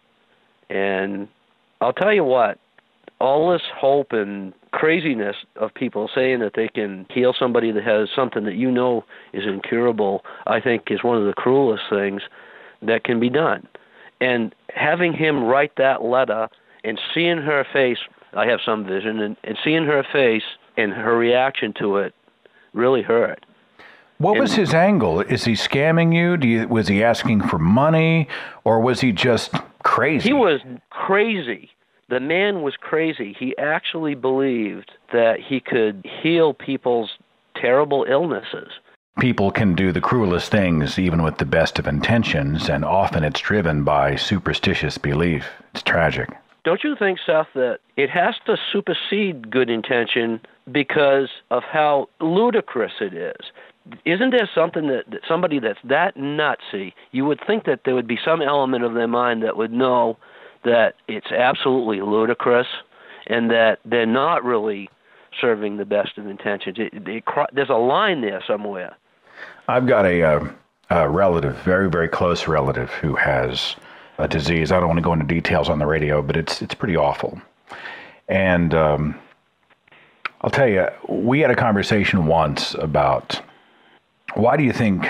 And I'll tell you what, all this hope and craziness of people saying that they can heal somebody that has something that is incurable, I think is one of the cruelest things that can be done. And having him write that letter and seeing her face, I have some vision, and seeing her face and her reaction to it really hurt. What was his angle? Is he scamming you? Was he asking for money, or was he just crazy? He was crazy. The man was crazy. He actually believed that he could heal people's terrible illnesses. People can do the cruelest things even with the best of intentions, and often it's driven by superstitious belief. It's tragic. Don't you think, Seth, that it has to supersede good intention because of how ludicrous it is? Isn't there something that somebody that's that nutsy, you would think that there would be some element of their mind that would know that it's absolutely ludicrous and that they're not really serving the best of intentions. There's a line there somewhere. I've got a relative, very, very close relative, who has a disease. I don't want to go into details on the radio, but it's pretty awful. And I'll tell you, we had a conversation once about, why do you think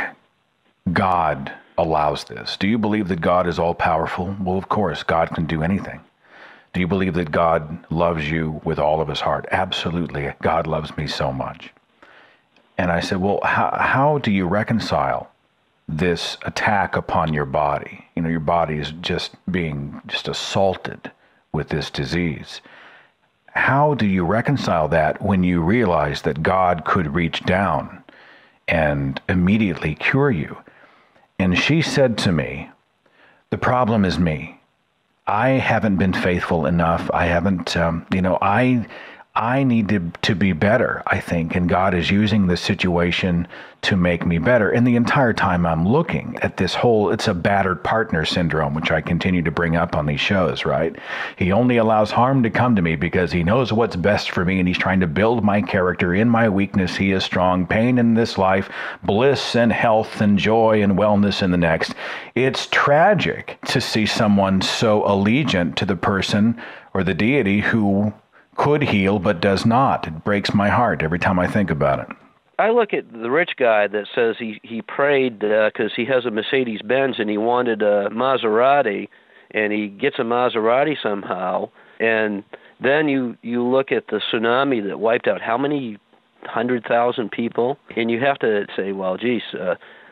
God allows this? Do you believe that God is all-powerful? Well, of course, God can do anything. Do you believe that God loves you with all of his heart? Absolutely. God loves me so much. And I said, well, how do you reconcile this attack upon your body? Your body is just being assaulted with this disease. How do you reconcile that when you realize that God could reach down and immediately cure you? And she said to me, the problem is me. I haven't been faithful enough. I haven't, I need to be better, I think, and God is using this situation to make me better. And the entire time I'm looking at this it's a battered partner syndrome, which I continue to bring up on these shows, right? He only allows harm to come to me because he knows what's best for me, and he's trying to build my character. In my weakness, he is strong. Pain in this life, bliss and health and joy and wellness in the next. It's tragic to see someone so allegiant to the person or the deity who could heal but does not. It breaks my heart every time I think about it. I look at the rich guy that says he prayed because he has a Mercedes-Benz and he wanted a Maserati, and he gets a Maserati somehow, and then you look at the tsunami that wiped out how many 100,000 people, and you have to say, well, geez,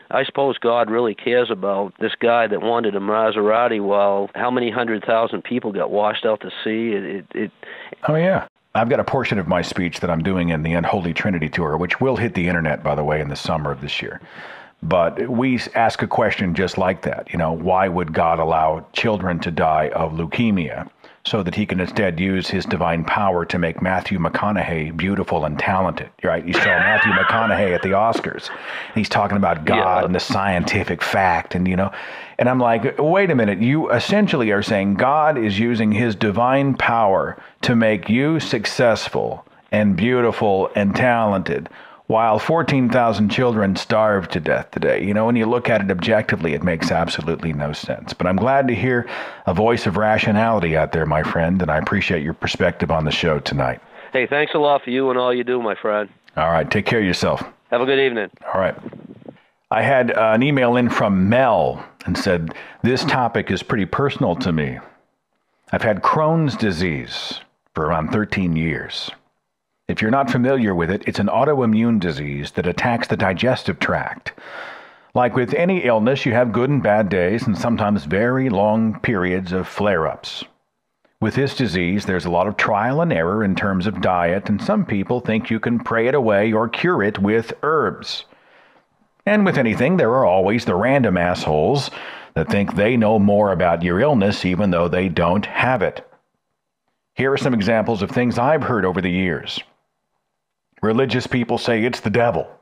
I suppose God really cares about this guy that wanted a Maserati while how many 100,000 people got washed out to sea? Oh, yeah. I've got a portion of my speech that I'm doing in the Unholy Trinity Tour, which will hit the internet, by the way, in the summer of this year. But we ask a question just like that. Why would God allow children to die of leukemia so that he can instead use his divine power to make Matthew McConaughey beautiful and talented, right? You saw Matthew McConaughey at the Oscars. He's talking about God and the scientific fact, and I'm like, wait a minute. You essentially are saying God is using his divine power to make you successful and beautiful and talented, while 14,000 children starve to death today. When you look at it objectively, it makes absolutely no sense. But I'm glad to hear a voice of rationality out there, my friend, and I appreciate your perspective on the show tonight. Hey, thanks a lot for you and all you do, my friend. All right, take care of yourself. Have a good evening. All right. I had an email in from Mel and said, this topic is pretty personal to me. I've had Crohn's disease for around 13 years. If you're not familiar with it, it's an autoimmune disease that attacks the digestive tract. Like with any illness, you have good and bad days and sometimes very long periods of flare-ups. With this disease, there's a lot of trial and error in terms of diet, and some people think you can pray it away or cure it with herbs. And with anything, there are always the random assholes that think they know more about your illness even though they don't have it. Here are some examples of things I've heard over the years. Religious people say it's the devil.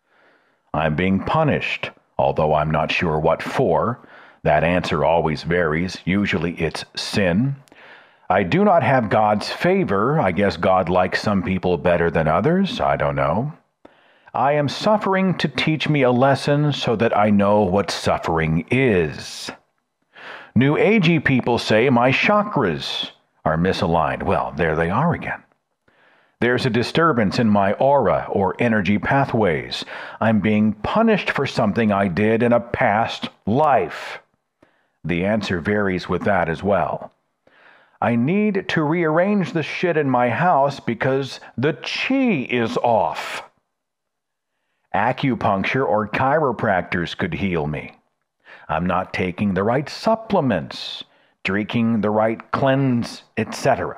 I'm being punished, although I'm not sure what for. That answer always varies. Usually it's sin. I do not have God's favor. I guess God likes some people better than others. I don't know. I am suffering to teach me a lesson so that I know what suffering is. New Agey people say my chakras are misaligned. Well, there they are again. There's a disturbance in my aura or energy pathways. I'm being punished for something I did in a past life. The answer varies with that as well. I need to rearrange the shit in my house because the chi is off. Acupuncture or chiropractors could heal me. I'm not taking the right supplements, drinking the right cleanse, etc.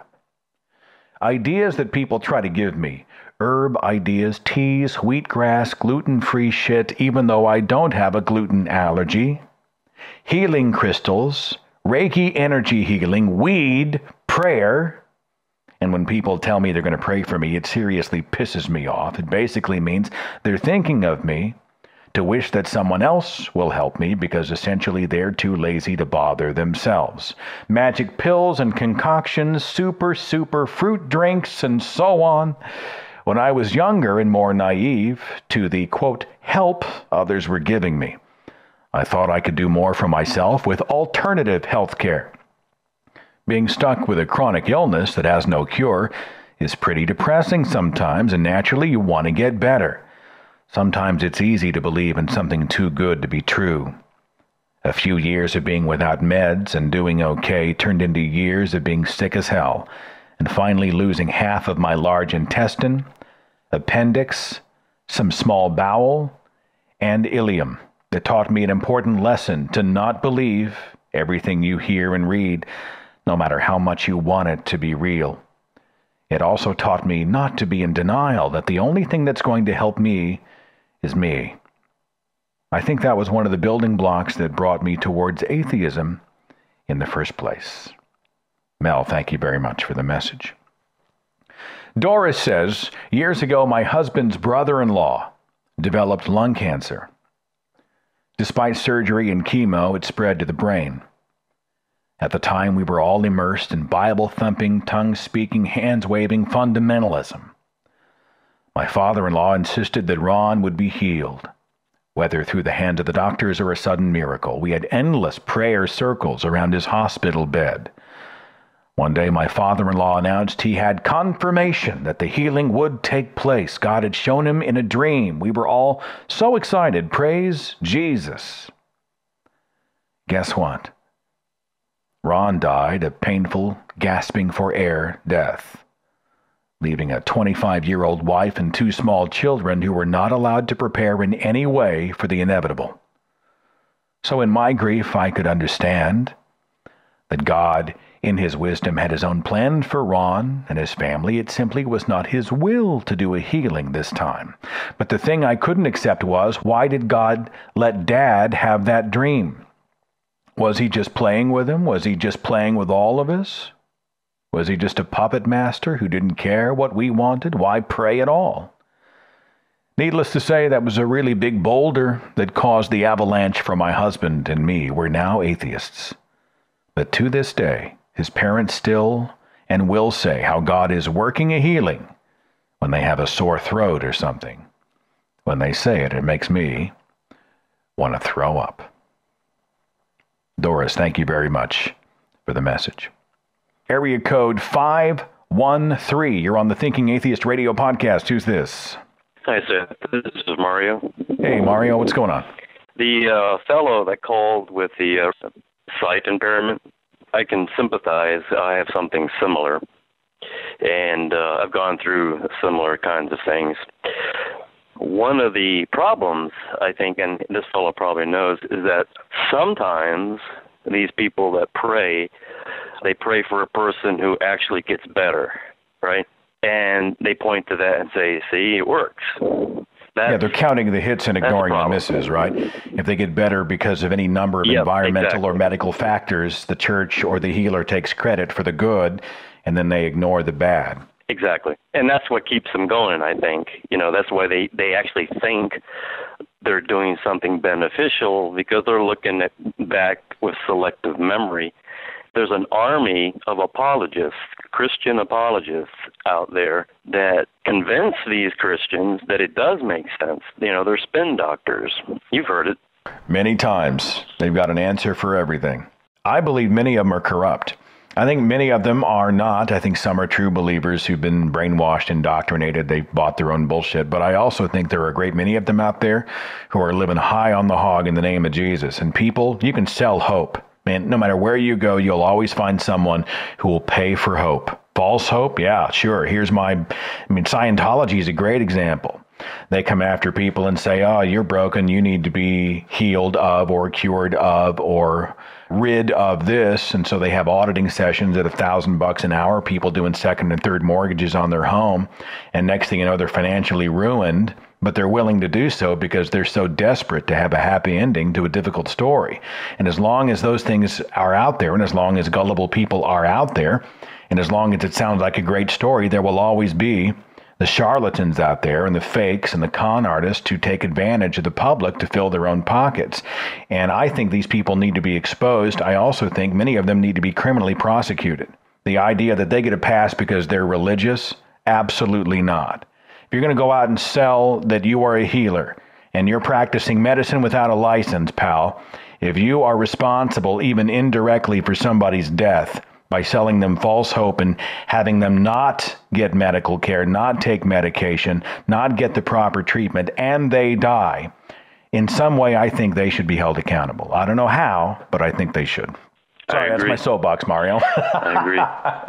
Ideas that people try to give me. Herb ideas, teas, wheatgrass, gluten-free shit, even though I don't have a gluten allergy. Healing crystals, Reiki energy healing, weed, prayer. And when people tell me they're going to pray for me, it seriously pisses me off. It basically means they're thinking of me to wish that someone else will help me because essentially they're too lazy to bother themselves. Magic pills and concoctions, super fruit drinks, and so on. When I was younger and more naive to the, quote, help others were giving me, I thought I could do more for myself with alternative health care. Being stuck with a chronic illness that has no cure is pretty depressing sometimes, and naturally you want to get better. Sometimes it's easy to believe in something too good to be true. A few years of being without meds and doing okay turned into years of being sick as hell, and finally losing half of my large intestine, appendix, some small bowel, and ileum. It taught me an important lesson to not believe everything you hear and read, no matter how much you want it to be real. It also taught me not to be in denial that the only thing that's going to help me is me. I think that was one of the building blocks that brought me towards atheism in the first place. Mel, thank you very much for the message. Doris says, years ago my husband's brother-in-law developed lung cancer. Despite surgery and chemo, it spread to the brain. At the time, we were all immersed in Bible-thumping, tongue-speaking, hands-waving fundamentalism. My father-in-law insisted that Ron would be healed, whether through the hand of the doctors or a sudden miracle. We had endless prayer circles around his hospital bed. One day, my father-in-law announced he had confirmation that the healing would take place. God had shown him in a dream. We were all so excited. Praise Jesus. Guess what? Ron died a painful, gasping for air death, leaving a 25-year-old wife and 2 small children who were not allowed to prepare in any way for the inevitable. So in my grief, I could understand that God, in his wisdom, had his own plan for Ron and his family. It simply was not his will to do a healing this time. But the thing I couldn't accept was, why did God let Dad have that dream? Was he just playing with him? Was he just playing with all of us? Was he just a puppet master who didn't care what we wanted? Why pray at all? Needless to say, that was a really big boulder that caused the avalanche for my husband and me. We're now atheists. But to this day, his parents still and will say how God is working a healing when they have a sore throat or something. When they say it, it makes me want to throw up. Doris, thank you very much for the message. Area code 513. You're on the Thinking Atheist Radio podcast. Who's this? Hi, sir. This is Mario. Hey, Mario. What's going on? The fellow that called with the sight impairment, I can sympathize. I have something similar, and I've gone through similar kinds of things. One of the problems, I think, and this fellow probably knows, is that sometimes these people that pray, they pray for a person who actually gets better, right? And they point to that and say, see, it works. Yeah, they're counting the hits and ignoring the misses, right? If they get better because of any number of environmental or medical factors, the church or the healer takes credit for the good, and then they ignore the bad. Exactly. And that's what keeps them going, I think. You know, that's why they actually think they're doing something beneficial, because they're looking back with selective memory. There's an army of apologists, Christian apologists out there that convince these Christians that it does make sense. You know, they're spin doctors. You've heard it. Many times. They've got an answer for everything. I believe many of them are corrupt. I think many of them are not. I think some are true believers who've been brainwashed, indoctrinated. They've bought their own bullshit. But I also think there are a great many of them out there who are living high on the hog in the name of Jesus. And people, you can sell hope. Man, no matter where you go, you'll always find someone who will pay for hope. False hope? Yeah, sure. Scientology is a great example. They come after people and say, oh, you're broken. You need to be healed of or cured of or rid of this. And so they have auditing sessions at $1,000 an hour, people doing second and third mortgages on their home. And next thing you know, they're financially ruined, but they're willing to do so because they're so desperate to have a happy ending to a difficult story. And as long as those things are out there, and as long as gullible people are out there, and as long as it sounds like a great story, there will always be the charlatans out there and the fakes and the con artists who take advantage of the public to fill their own pockets. And I think these people need to be exposed. I also think many of them need to be criminally prosecuted. The idea that they get a pass because they're religious, absolutely not. If you're going to go out and sell that you are a healer and you're practicing medicine without a license, pal, if you are responsible even indirectly for somebody's death, by selling them false hope and having them not get medical care, not take medication, not get the proper treatment, and they die, in some way I think they should be held accountable. I don't know how, but I think they should. Sorry, that's my soapbox, Mario. I agree.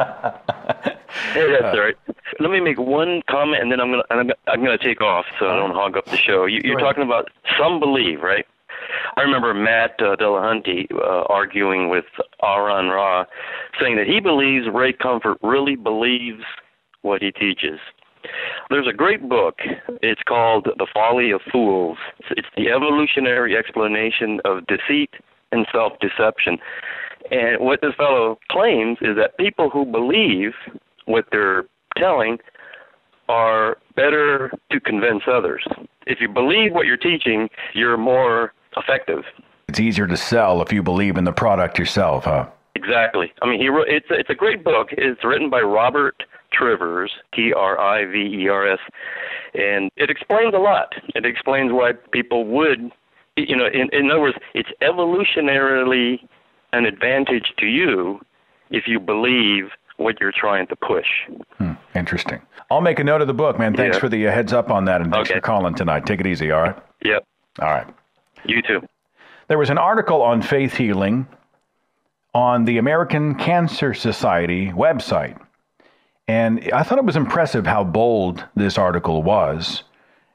Hey, that's all right. Let me make one comment, and then I'm gonna take off so I don't hog up the show. You're talking about some believe, right? I remember Matt Dillahunty arguing with Aaron Ra, saying that he believes Ray Comfort really believes what he teaches. There's a great book. It's called The Folly of Fools. It's the evolutionary explanation of deceit and self-deception. And what this fellow claims is that people who believe what they're telling are better to convince others. If you believe what you're teaching, you're more effective. It's easier to sell if you believe in the product yourself, huh? Exactly. I mean, it's a great book. It's written by Robert Trivers, Trivers, and it explains a lot. It explains why people would, in other words, it's evolutionarily an advantage to you if you believe what you're trying to push. Interesting. I'll make a note of the book, man. Thanks for the heads up on that, and thanks for calling tonight. Take it easy, all right? Yep. All right. You too. There was an article on faith healing on the American Cancer Society website. And I thought it was impressive how bold this article was.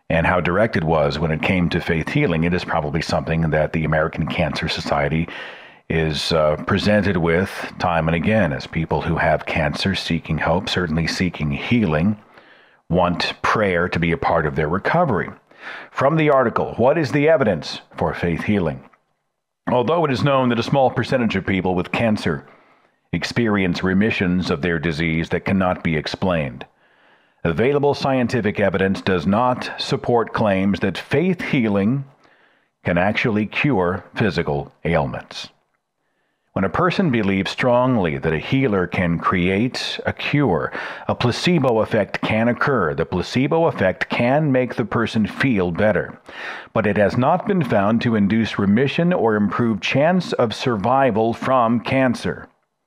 and how direct it was when it came to faith healing. It is probably something that the American Cancer Society is presented with time and again as people who have cancer seeking hope, certainly seeking healing, want prayer to be a part of their recovery. From the article, what is the evidence for faith healing? Although it is known that a small percentage of people with cancer experience remissions of their disease that cannot be explained, available scientific evidence does not support claims that faith healing can actually cure physical ailments. When a person believes strongly that a healer can create a cure, a placebo effect can occur. The placebo effect can make the person feel better, but it has not been found to induce remission or improve chance of survival from cancer.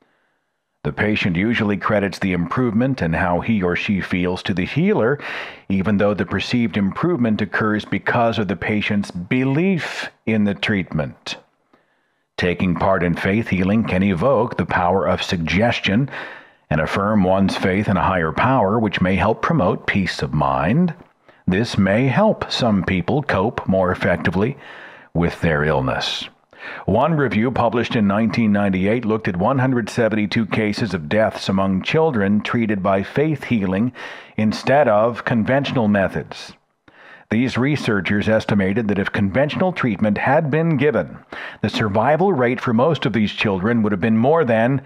The patient usually credits the improvement and how he or she feels to the healer, even though the perceived improvement occurs because of the patient's belief in the treatment. Taking part in faith healing can evoke the power of suggestion and affirm one's faith in a higher power, which may help promote peace of mind. This may help some people cope more effectively with their illness. One review published in 1998 looked at 172 cases of deaths among children treated by faith healing instead of conventional methods. These researchers estimated that if conventional treatment had been given, the survival rate for most of these children would have been more than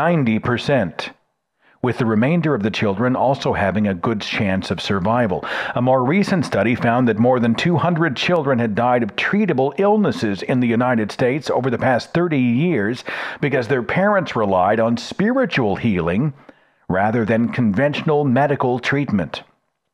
90%, with the remainder of the children also having a good chance of survival. A more recent study found that more than 200 children had died of treatable illnesses in the United States over the past 30 years because their parents relied on spiritual healing rather than conventional medical treatment.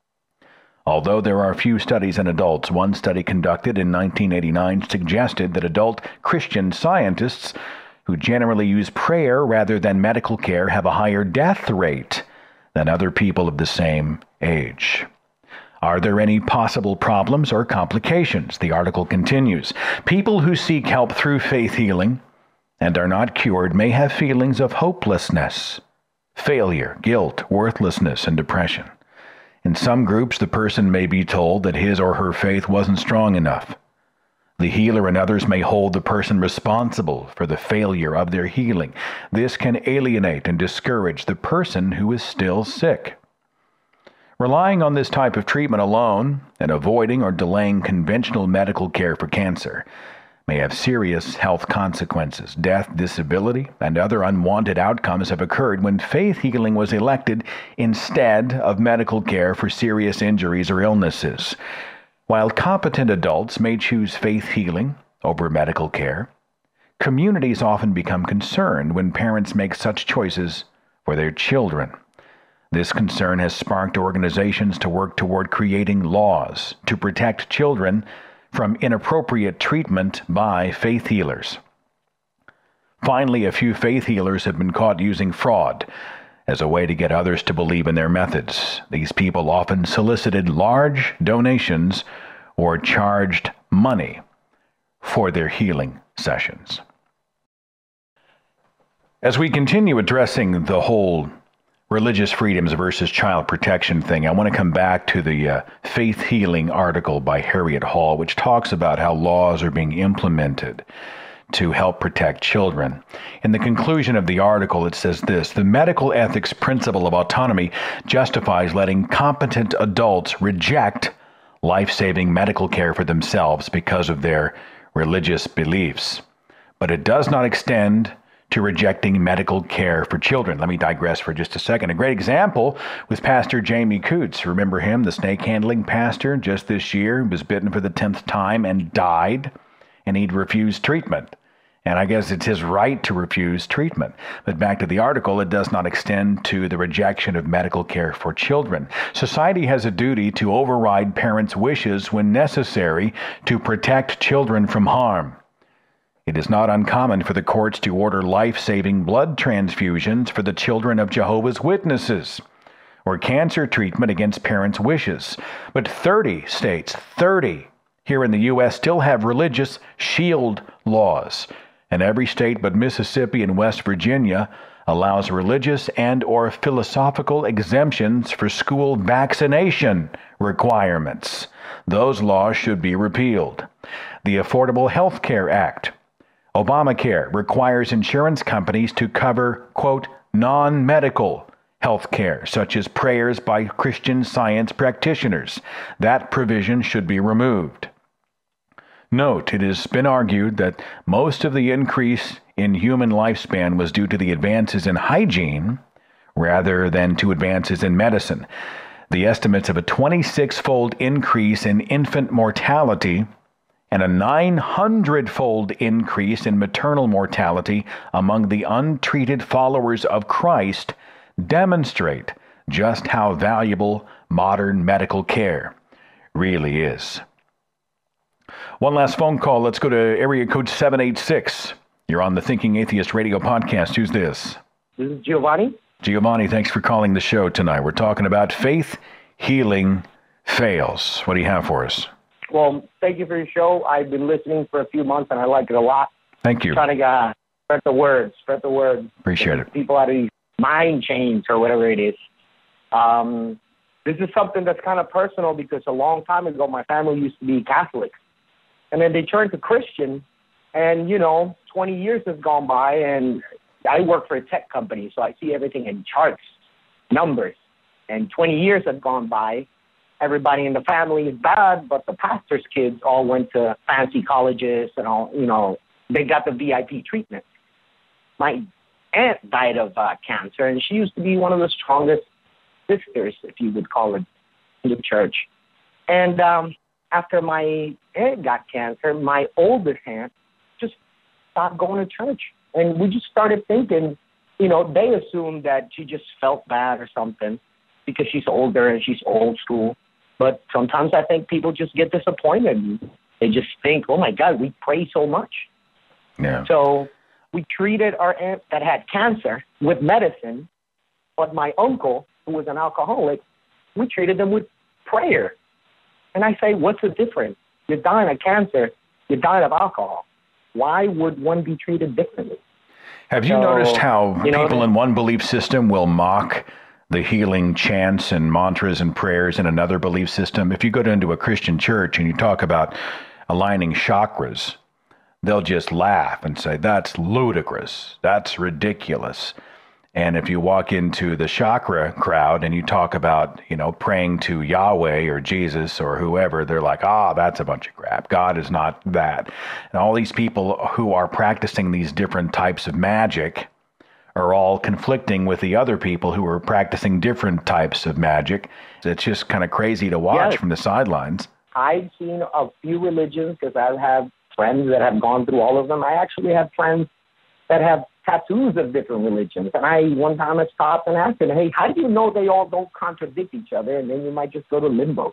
Although there are few studies in adults, one study conducted in 1989 suggested that adult Christian scientists who generally use prayer rather than medical care have a higher death rate than other people of the same age. Are there any possible problems or complications? The article continues. People who seek help through faith healing and are not cured may have feelings of hopelessness, failure, guilt, worthlessness, and depression. In some groups, the person may be told that his or her faith wasn't strong enough. The healer and others may hold the person responsible for the failure of their healing. This can alienate and discourage the person who is still sick. Relying on this type of treatment alone and avoiding or delaying conventional medical care for cancer may have serious health consequences. Death, disability, and other unwanted outcomes have occurred when faith healing was elected instead of medical care for serious injuries or illnesses. While competent adults may choose faith healing over medical care, communities often become concerned when parents make such choices for their children. This concern has sparked organizations to work toward creating laws to protect children from inappropriate treatment by faith healers. Finally, a few faith healers have been caught using fraud as a way to get others to believe in their methods. These people often solicited large donations or charged money for their healing sessions. As we continue addressing the whole religious freedoms versus child protection thing, I want to come back to the faith healing article by Harriet Hall, which talks about how laws are being implemented to help protect children. In the conclusion of the article, it says this: the medical ethics principle of autonomy justifies letting competent adults reject life-saving medical care for themselves because of their religious beliefs. But it does not extend to rejecting medical care for children. Let me digress for just a second. A great example was Pastor Jamie Coots. Remember him, the snake handling pastor? Just this year, he was bitten for the 10th time and died, and he'd refused treatment. And I guess it's his right to refuse treatment. But back to the article, it does not extend to the rejection of medical care for children. Society has a duty to override parents' wishes when necessary to protect children from harm. It is not uncommon for the courts to order life-saving blood transfusions for the children of Jehovah's Witnesses or cancer treatment against parents' wishes. But 30 states, 30 here in the U.S. still have religious shield laws. And every state but Mississippi and West Virginia allows religious and or philosophical exemptions for school vaccination requirements. Those laws should be repealed. The Affordable Health Care Act. Obamacare requires insurance companies to cover, quote, non-medical health care, such as prayers by Christian Science practitioners. That provision should be removed. Note, it has been argued that most of the increase in human lifespan was due to the advances in hygiene rather than to advances in medicine. The estimates of a 26-fold increase in infant mortality and a 900-fold increase in maternal mortality among the untreated followers of Christ demonstrate just how valuable modern medical care really is. One last phone call. Let's go to area code 786. You're on the Thinking Atheist Radio podcast. Who's this? This is Giovanni. Giovanni, thanks for calling the show tonight. We're talking about faith healing fails. What do you have for us? Well, thank you for your show. I've been listening for a few months, and I like it a lot. Thank you. Trying to spread the word. Appreciate it. People out of these mind chains or whatever it is. This is something that's kind of personal because a long time ago, my family used to be Catholic. And then they turned to Christian, and, 20 years has gone by, and I work for a tech company, so I see everything in charts, numbers. And 20 years have gone by. Everybody in the family is bad, but the pastor's kids all went to fancy colleges and all, they got the VIP treatment. My aunt died of cancer, and she used to be one of the strongest sisters, if you would call it, in the church. And after my aunt got cancer, my oldest aunt just stopped going to church. And we just started thinking, they assumed that she just felt bad or something because she's older and she's old school. But sometimes I think people just get disappointed. They just think, oh, my God, we pray so much. Yeah. So we treated our aunt that had cancer with medicine, but my uncle, who was an alcoholic, we treated them with prayer. And I say, what's the difference? You're dying of cancer. You're dying of alcohol. Why would one be treated differently? Have you noticed how people in one belief system will mock the healing chants and mantras and prayers in another belief system? If you go into a Christian church and you talk about aligning chakras, they'll just laugh and say, that's ludicrous. That's ridiculous. And if you walk into the chakra crowd and you talk about, praying to Yahweh or Jesus or whoever, they're like, that's a bunch of crap. God is not that. And all these people who are practicing these different types of magic are all conflicting with the other people who are practicing different types of magic. It's just kind of crazy to watch from the sidelines. I've seen a few religions because I have friends that have gone through all of them. I actually have friends that have tattoos of different religions. And I one time I stopped and asked them, hey, how do you know they all don't contradict each other? And then you might just go to limbo.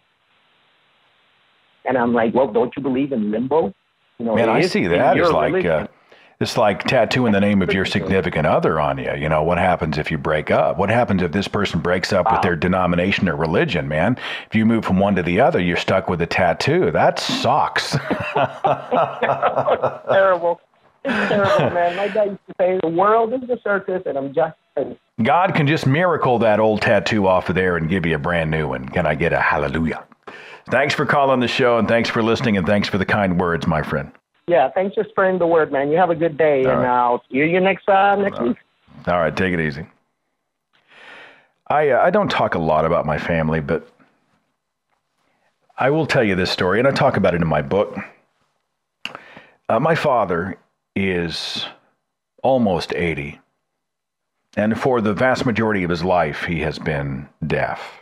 And I'm like, well, don't you believe in limbo? Man, I see that as it's like tattooing the name of your significant other on you. What happens if you break up? What happens if this person breaks up with their denomination or religion, man? If you move from one to the other, you're stuck with a tattoo. That sucks. Terrible. It's terrible, man. My dad used to say, the world is a circus, and I'm just... God can just miracle that old tattoo off of there and give you a brand new one. Can I get a hallelujah? Thanks for calling the show, and thanks for listening, and thanks for the kind words, my friend. Yeah, thanks for spreading the word, man. You have a good day, and I'll see you next week. All right, take it easy. I don't talk a lot about my family, but I will tell you this story, and I talk about it in my book. My father is almost 80, and for the vast majority of his life, he has been deaf.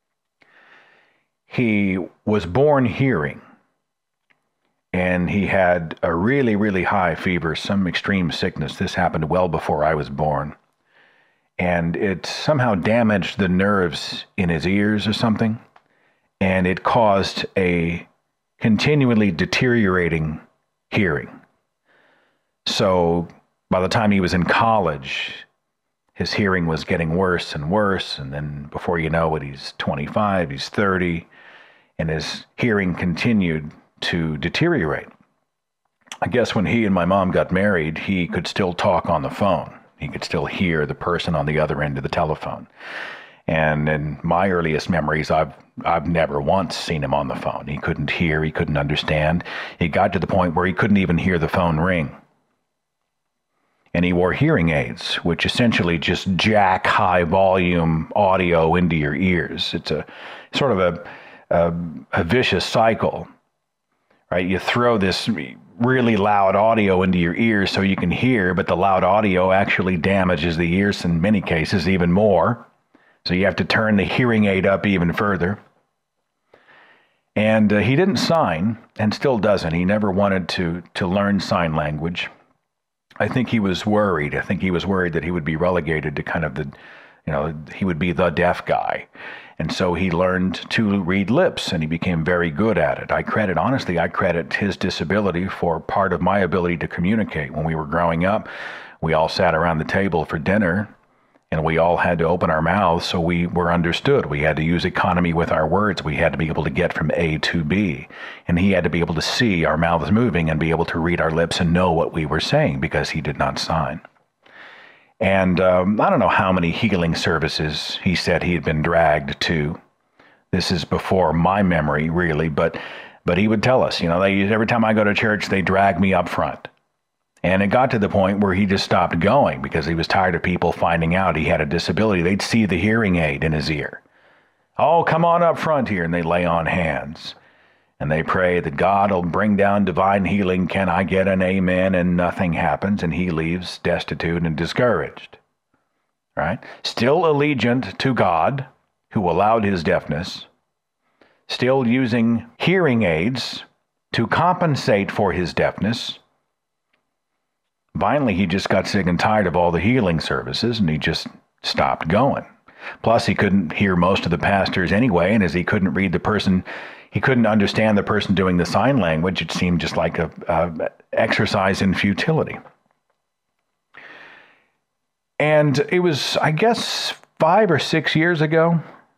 He was born hearing, and he had a really, really high fever, some extreme sickness. This happened well before I was born, and it somehow damaged the nerves in his ears or something, and it caused a continually deteriorating hearing. So by the time he was in college, his hearing was getting worse and worse. And then before you know it, he's 25, he's 30, and his hearing continued to deteriorate. I guess when he and my mom got married, he could still talk on the phone. He could still hear the person on the other end of the telephone. And in my earliest memories, I've never once seen him on the phone. He couldn't hear, he couldn't understand. He got to the point where he couldn't even hear the phone ring. And he wore hearing aids, which essentially just jack high volume audio into your ears. It's a sort of a vicious cycle, right? You throw this really loud audio into your ears so you can hear, but the loud audio actually damages the ears in many cases even more. So you have to turn the hearing aid up even further. And he didn't sign, and still doesn't. He never wanted to learn sign language. I think he was worried. I think he was worried that he would be relegated to kind of he would be the deaf guy. And so he learned to read lips, and he became very good at it. I credit his disability for part of my ability to communicate. When we were growing up, we all sat around the table for dinner, and we all had to open our mouths so we were understood. We had to use economy with our words. We had to be able to get from A to B. And he had to be able to see our mouths moving and be able to read our lips and know what we were saying because he did not sign. And I don't know how many healing services he said he had been dragged to. This is before my memory, really, but he would tell us, every time I go to church, they drag me up front. And it got to the point where he just stopped going because he was tired of people finding out he had a disability. They'd see the hearing aid in his ear. Oh, come on up front here. And they lay on hands. And they pray that God will bring down divine healing. Can I get an amen? And nothing happens. And he leaves destitute and discouraged. Right? Still allegiant to God, who allowed his deafness. Still using hearing aids to compensate for his deafness. Finally, he just got sick and tired of all the healing services, and he just stopped going. Plus, he couldn't hear most of the pastors anyway, and as he couldn't read the person, he couldn't understand the person doing the sign language. It seemed just like a exercise in futility. And it was, I guess, 5 or 6 years ago,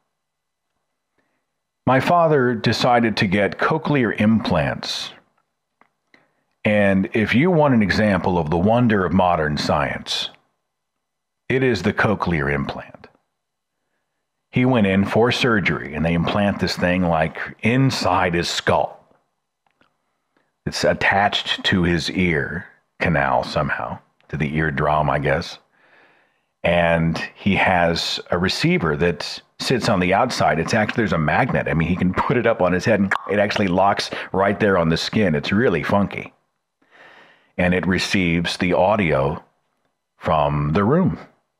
my father decided to get cochlear implants. And if you want an example of the wonder of modern science, it is the cochlear implant. He went in for surgery, and they implant this thing like inside his skull. It's attached to his ear canal somehow, to the eardrum, I guess. And he has a receiver that sits on the outside. There's a magnet. I mean, he can put it up on his head, and it actually locks right there on the skin. It's really funky. And it receives the audio from the room.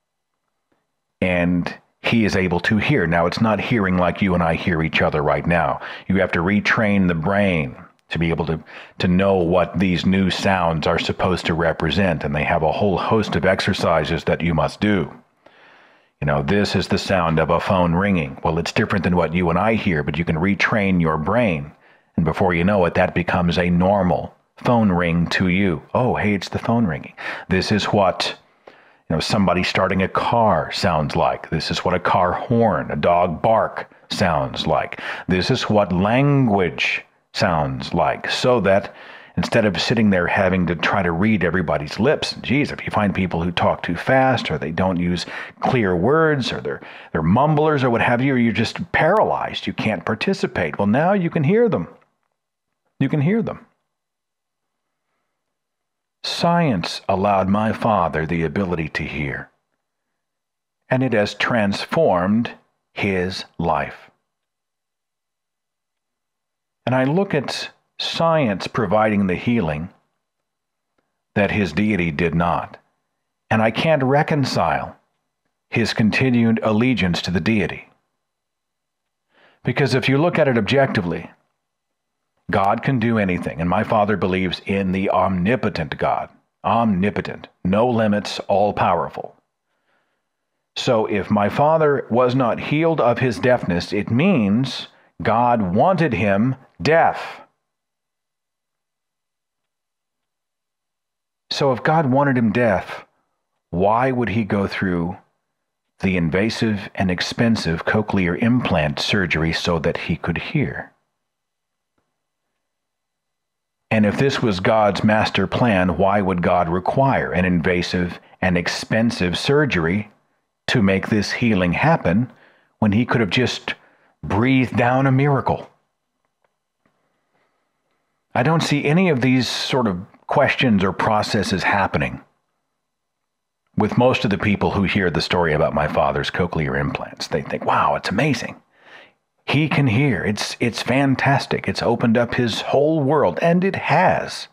And he is able to hear. Now, it's not hearing like you and I hear each other right now. You have to retrain the brain to be able to know what these new sounds are supposed to represent. And they have a whole host of exercises that you must do. This is the sound of a phone ringing. Well, it's different than what you and I hear, but you can retrain your brain. And before you know it, that becomes a normal phone ring to you. Oh, hey, it's the phone ringing. This is what somebody starting a car sounds like. This is what a car horn, a dog bark sounds like. This is what language sounds like. So that instead of sitting there having to try to read everybody's lips, geez, if you find people who talk too fast or they don't use clear words or they're mumblers or what have you, or you're just paralyzed, you can't participate. Well, now you can hear them. You can hear them. Science allowed my father the ability to hear, and it has transformed his life. And I look at science providing the healing that his deity did not, and I can't reconcile his continued allegiance to the deity. Because if you look at it objectively, God can do anything, and my father believes in the omnipotent God. Omnipotent, no limits, all-powerful. So if my father was not healed of his deafness, it means God wanted him deaf. So if God wanted him deaf, why would he go through the invasive and expensive cochlear implant surgery so that he could hear? And if this was God's master plan, why would God require an invasive and expensive surgery to make this healing happen when he could have just breathed down a miracle? I don't see any of these sort of questions or processes happening with most of the people who hear the story about my father's cochlear implants. They think, wow, it's amazing. He can hear. It's fantastic. It's opened up his whole world, and it has.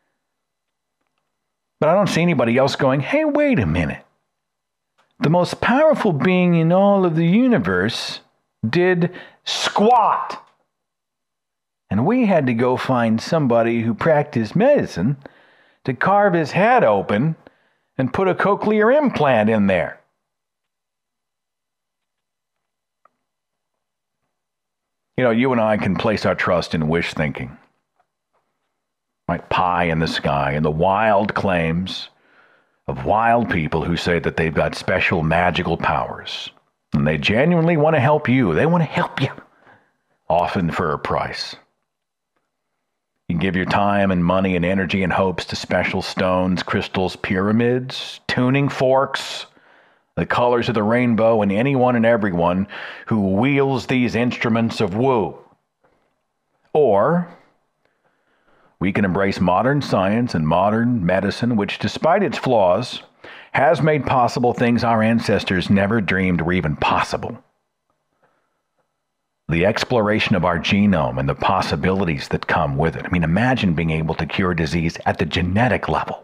But I don't see anybody else going, hey, wait a minute. The most powerful being in all of the universe did squat. And we had to go find somebody who practiced medicine to carve his head open and put a cochlear implant in there. You know, you and I can place our trust in wish thinking. Like pie in the sky and the wild claims of wild people who say that they've got special magical powers. And they genuinely want to help you. They want to help you. Often for a price. You give your time and money and energy and hopes to special stones, crystals, pyramids, tuning forks, the colors of the rainbow, and anyone and everyone who wields these instruments of woo. Or we can embrace modern science and modern medicine, which, despite its flaws, has made possible things our ancestors never dreamed were even possible. The exploration of our genome and the possibilities that come with it. I mean, imagine being able to cure disease at the genetic level.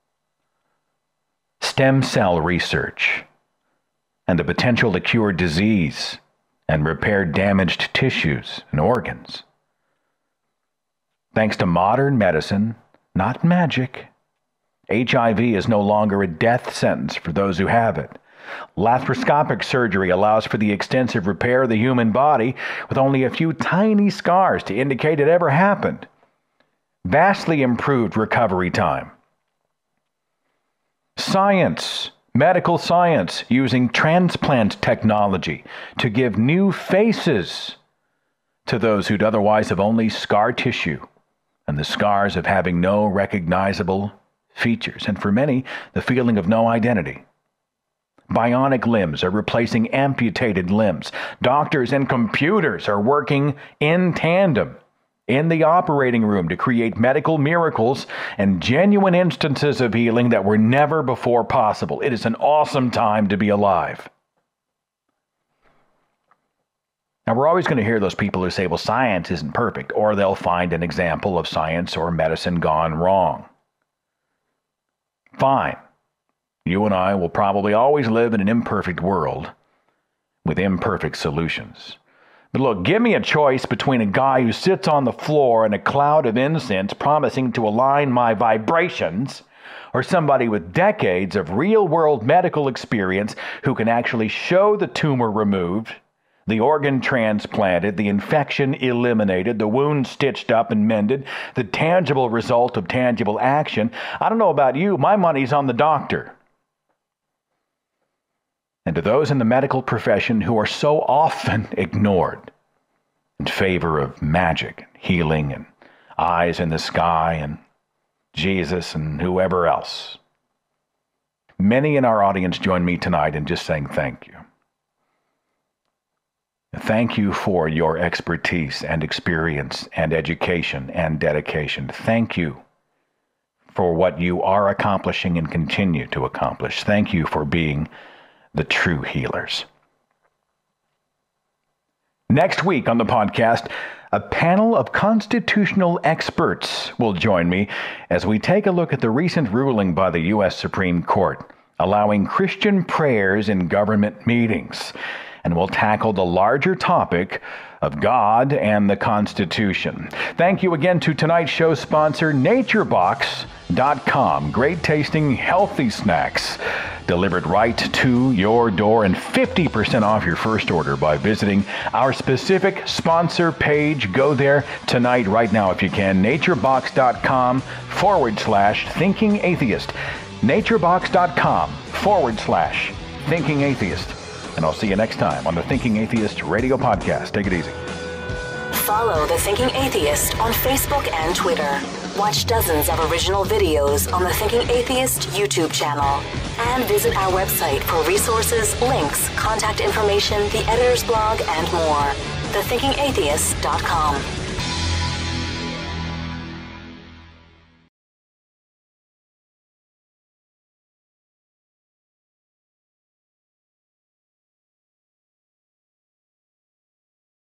Stem cell research and the potential to cure disease and repair damaged tissues and organs. Thanks to modern medicine, not magic, HIV is no longer a death sentence for those who have it. Laparoscopic surgery allows for the extensive repair of the human body with only a few tiny scars to indicate it ever happened. Vastly improved recovery time. Science, medical science, using transplant technology to give new faces to those who'd otherwise have only scar tissue and the scars of having no recognizable features, and for many, the feeling of no identity. Bionic limbs are replacing amputated limbs. Doctors and computers are working in tandem in the operating room to create medical miracles and genuine instances of healing that were never before possible. It is an awesome time to be alive. Now, we're always going to hear those people who say, well, science isn't perfect, or they'll find an example of science or medicine gone wrong. Fine. You and I will probably always live in an imperfect world with imperfect solutions. But look, give me a choice between a guy who sits on the floor in a cloud of incense promising to align my vibrations, or somebody with decades of real-world medical experience who can actually show the tumor removed, the organ transplanted, the infection eliminated, the wound stitched up and mended, the tangible result of tangible action. I don't know about you, my money's on the doctor. And to those in the medical profession who are so often ignored in favor of magic, healing, and eyes in the sky, and Jesus, and whoever else. Many in our audience join me tonight in just saying thank you. Thank you for your expertise and experience and education and dedication. Thank you for what you are accomplishing and continue to accomplish. Thank you for being the true healers. Next week on the podcast, a panel of constitutional experts will join me as we take a look at the recent ruling by the U.S. Supreme Court allowing Christian prayers in government meetings. And we'll tackle the larger topic of God and the Constitution. Thank you again to tonight's show sponsor, NatureBox.com. Great tasting, healthy snacks delivered right to your door, and 50% off your first order by visiting our specific sponsor page. Go there tonight, right now, if you can. NatureBox.com/thinkingatheist. NatureBox.com/thinkingatheist. And I'll see you next time on the Thinking Atheist Radio Podcast. Take it easy. Follow The Thinking Atheist on Facebook and Twitter. Watch dozens of original videos on the Thinking Atheist YouTube channel. And visit our website for resources, links, contact information, the editor's blog, and more. thethinkingatheist.com.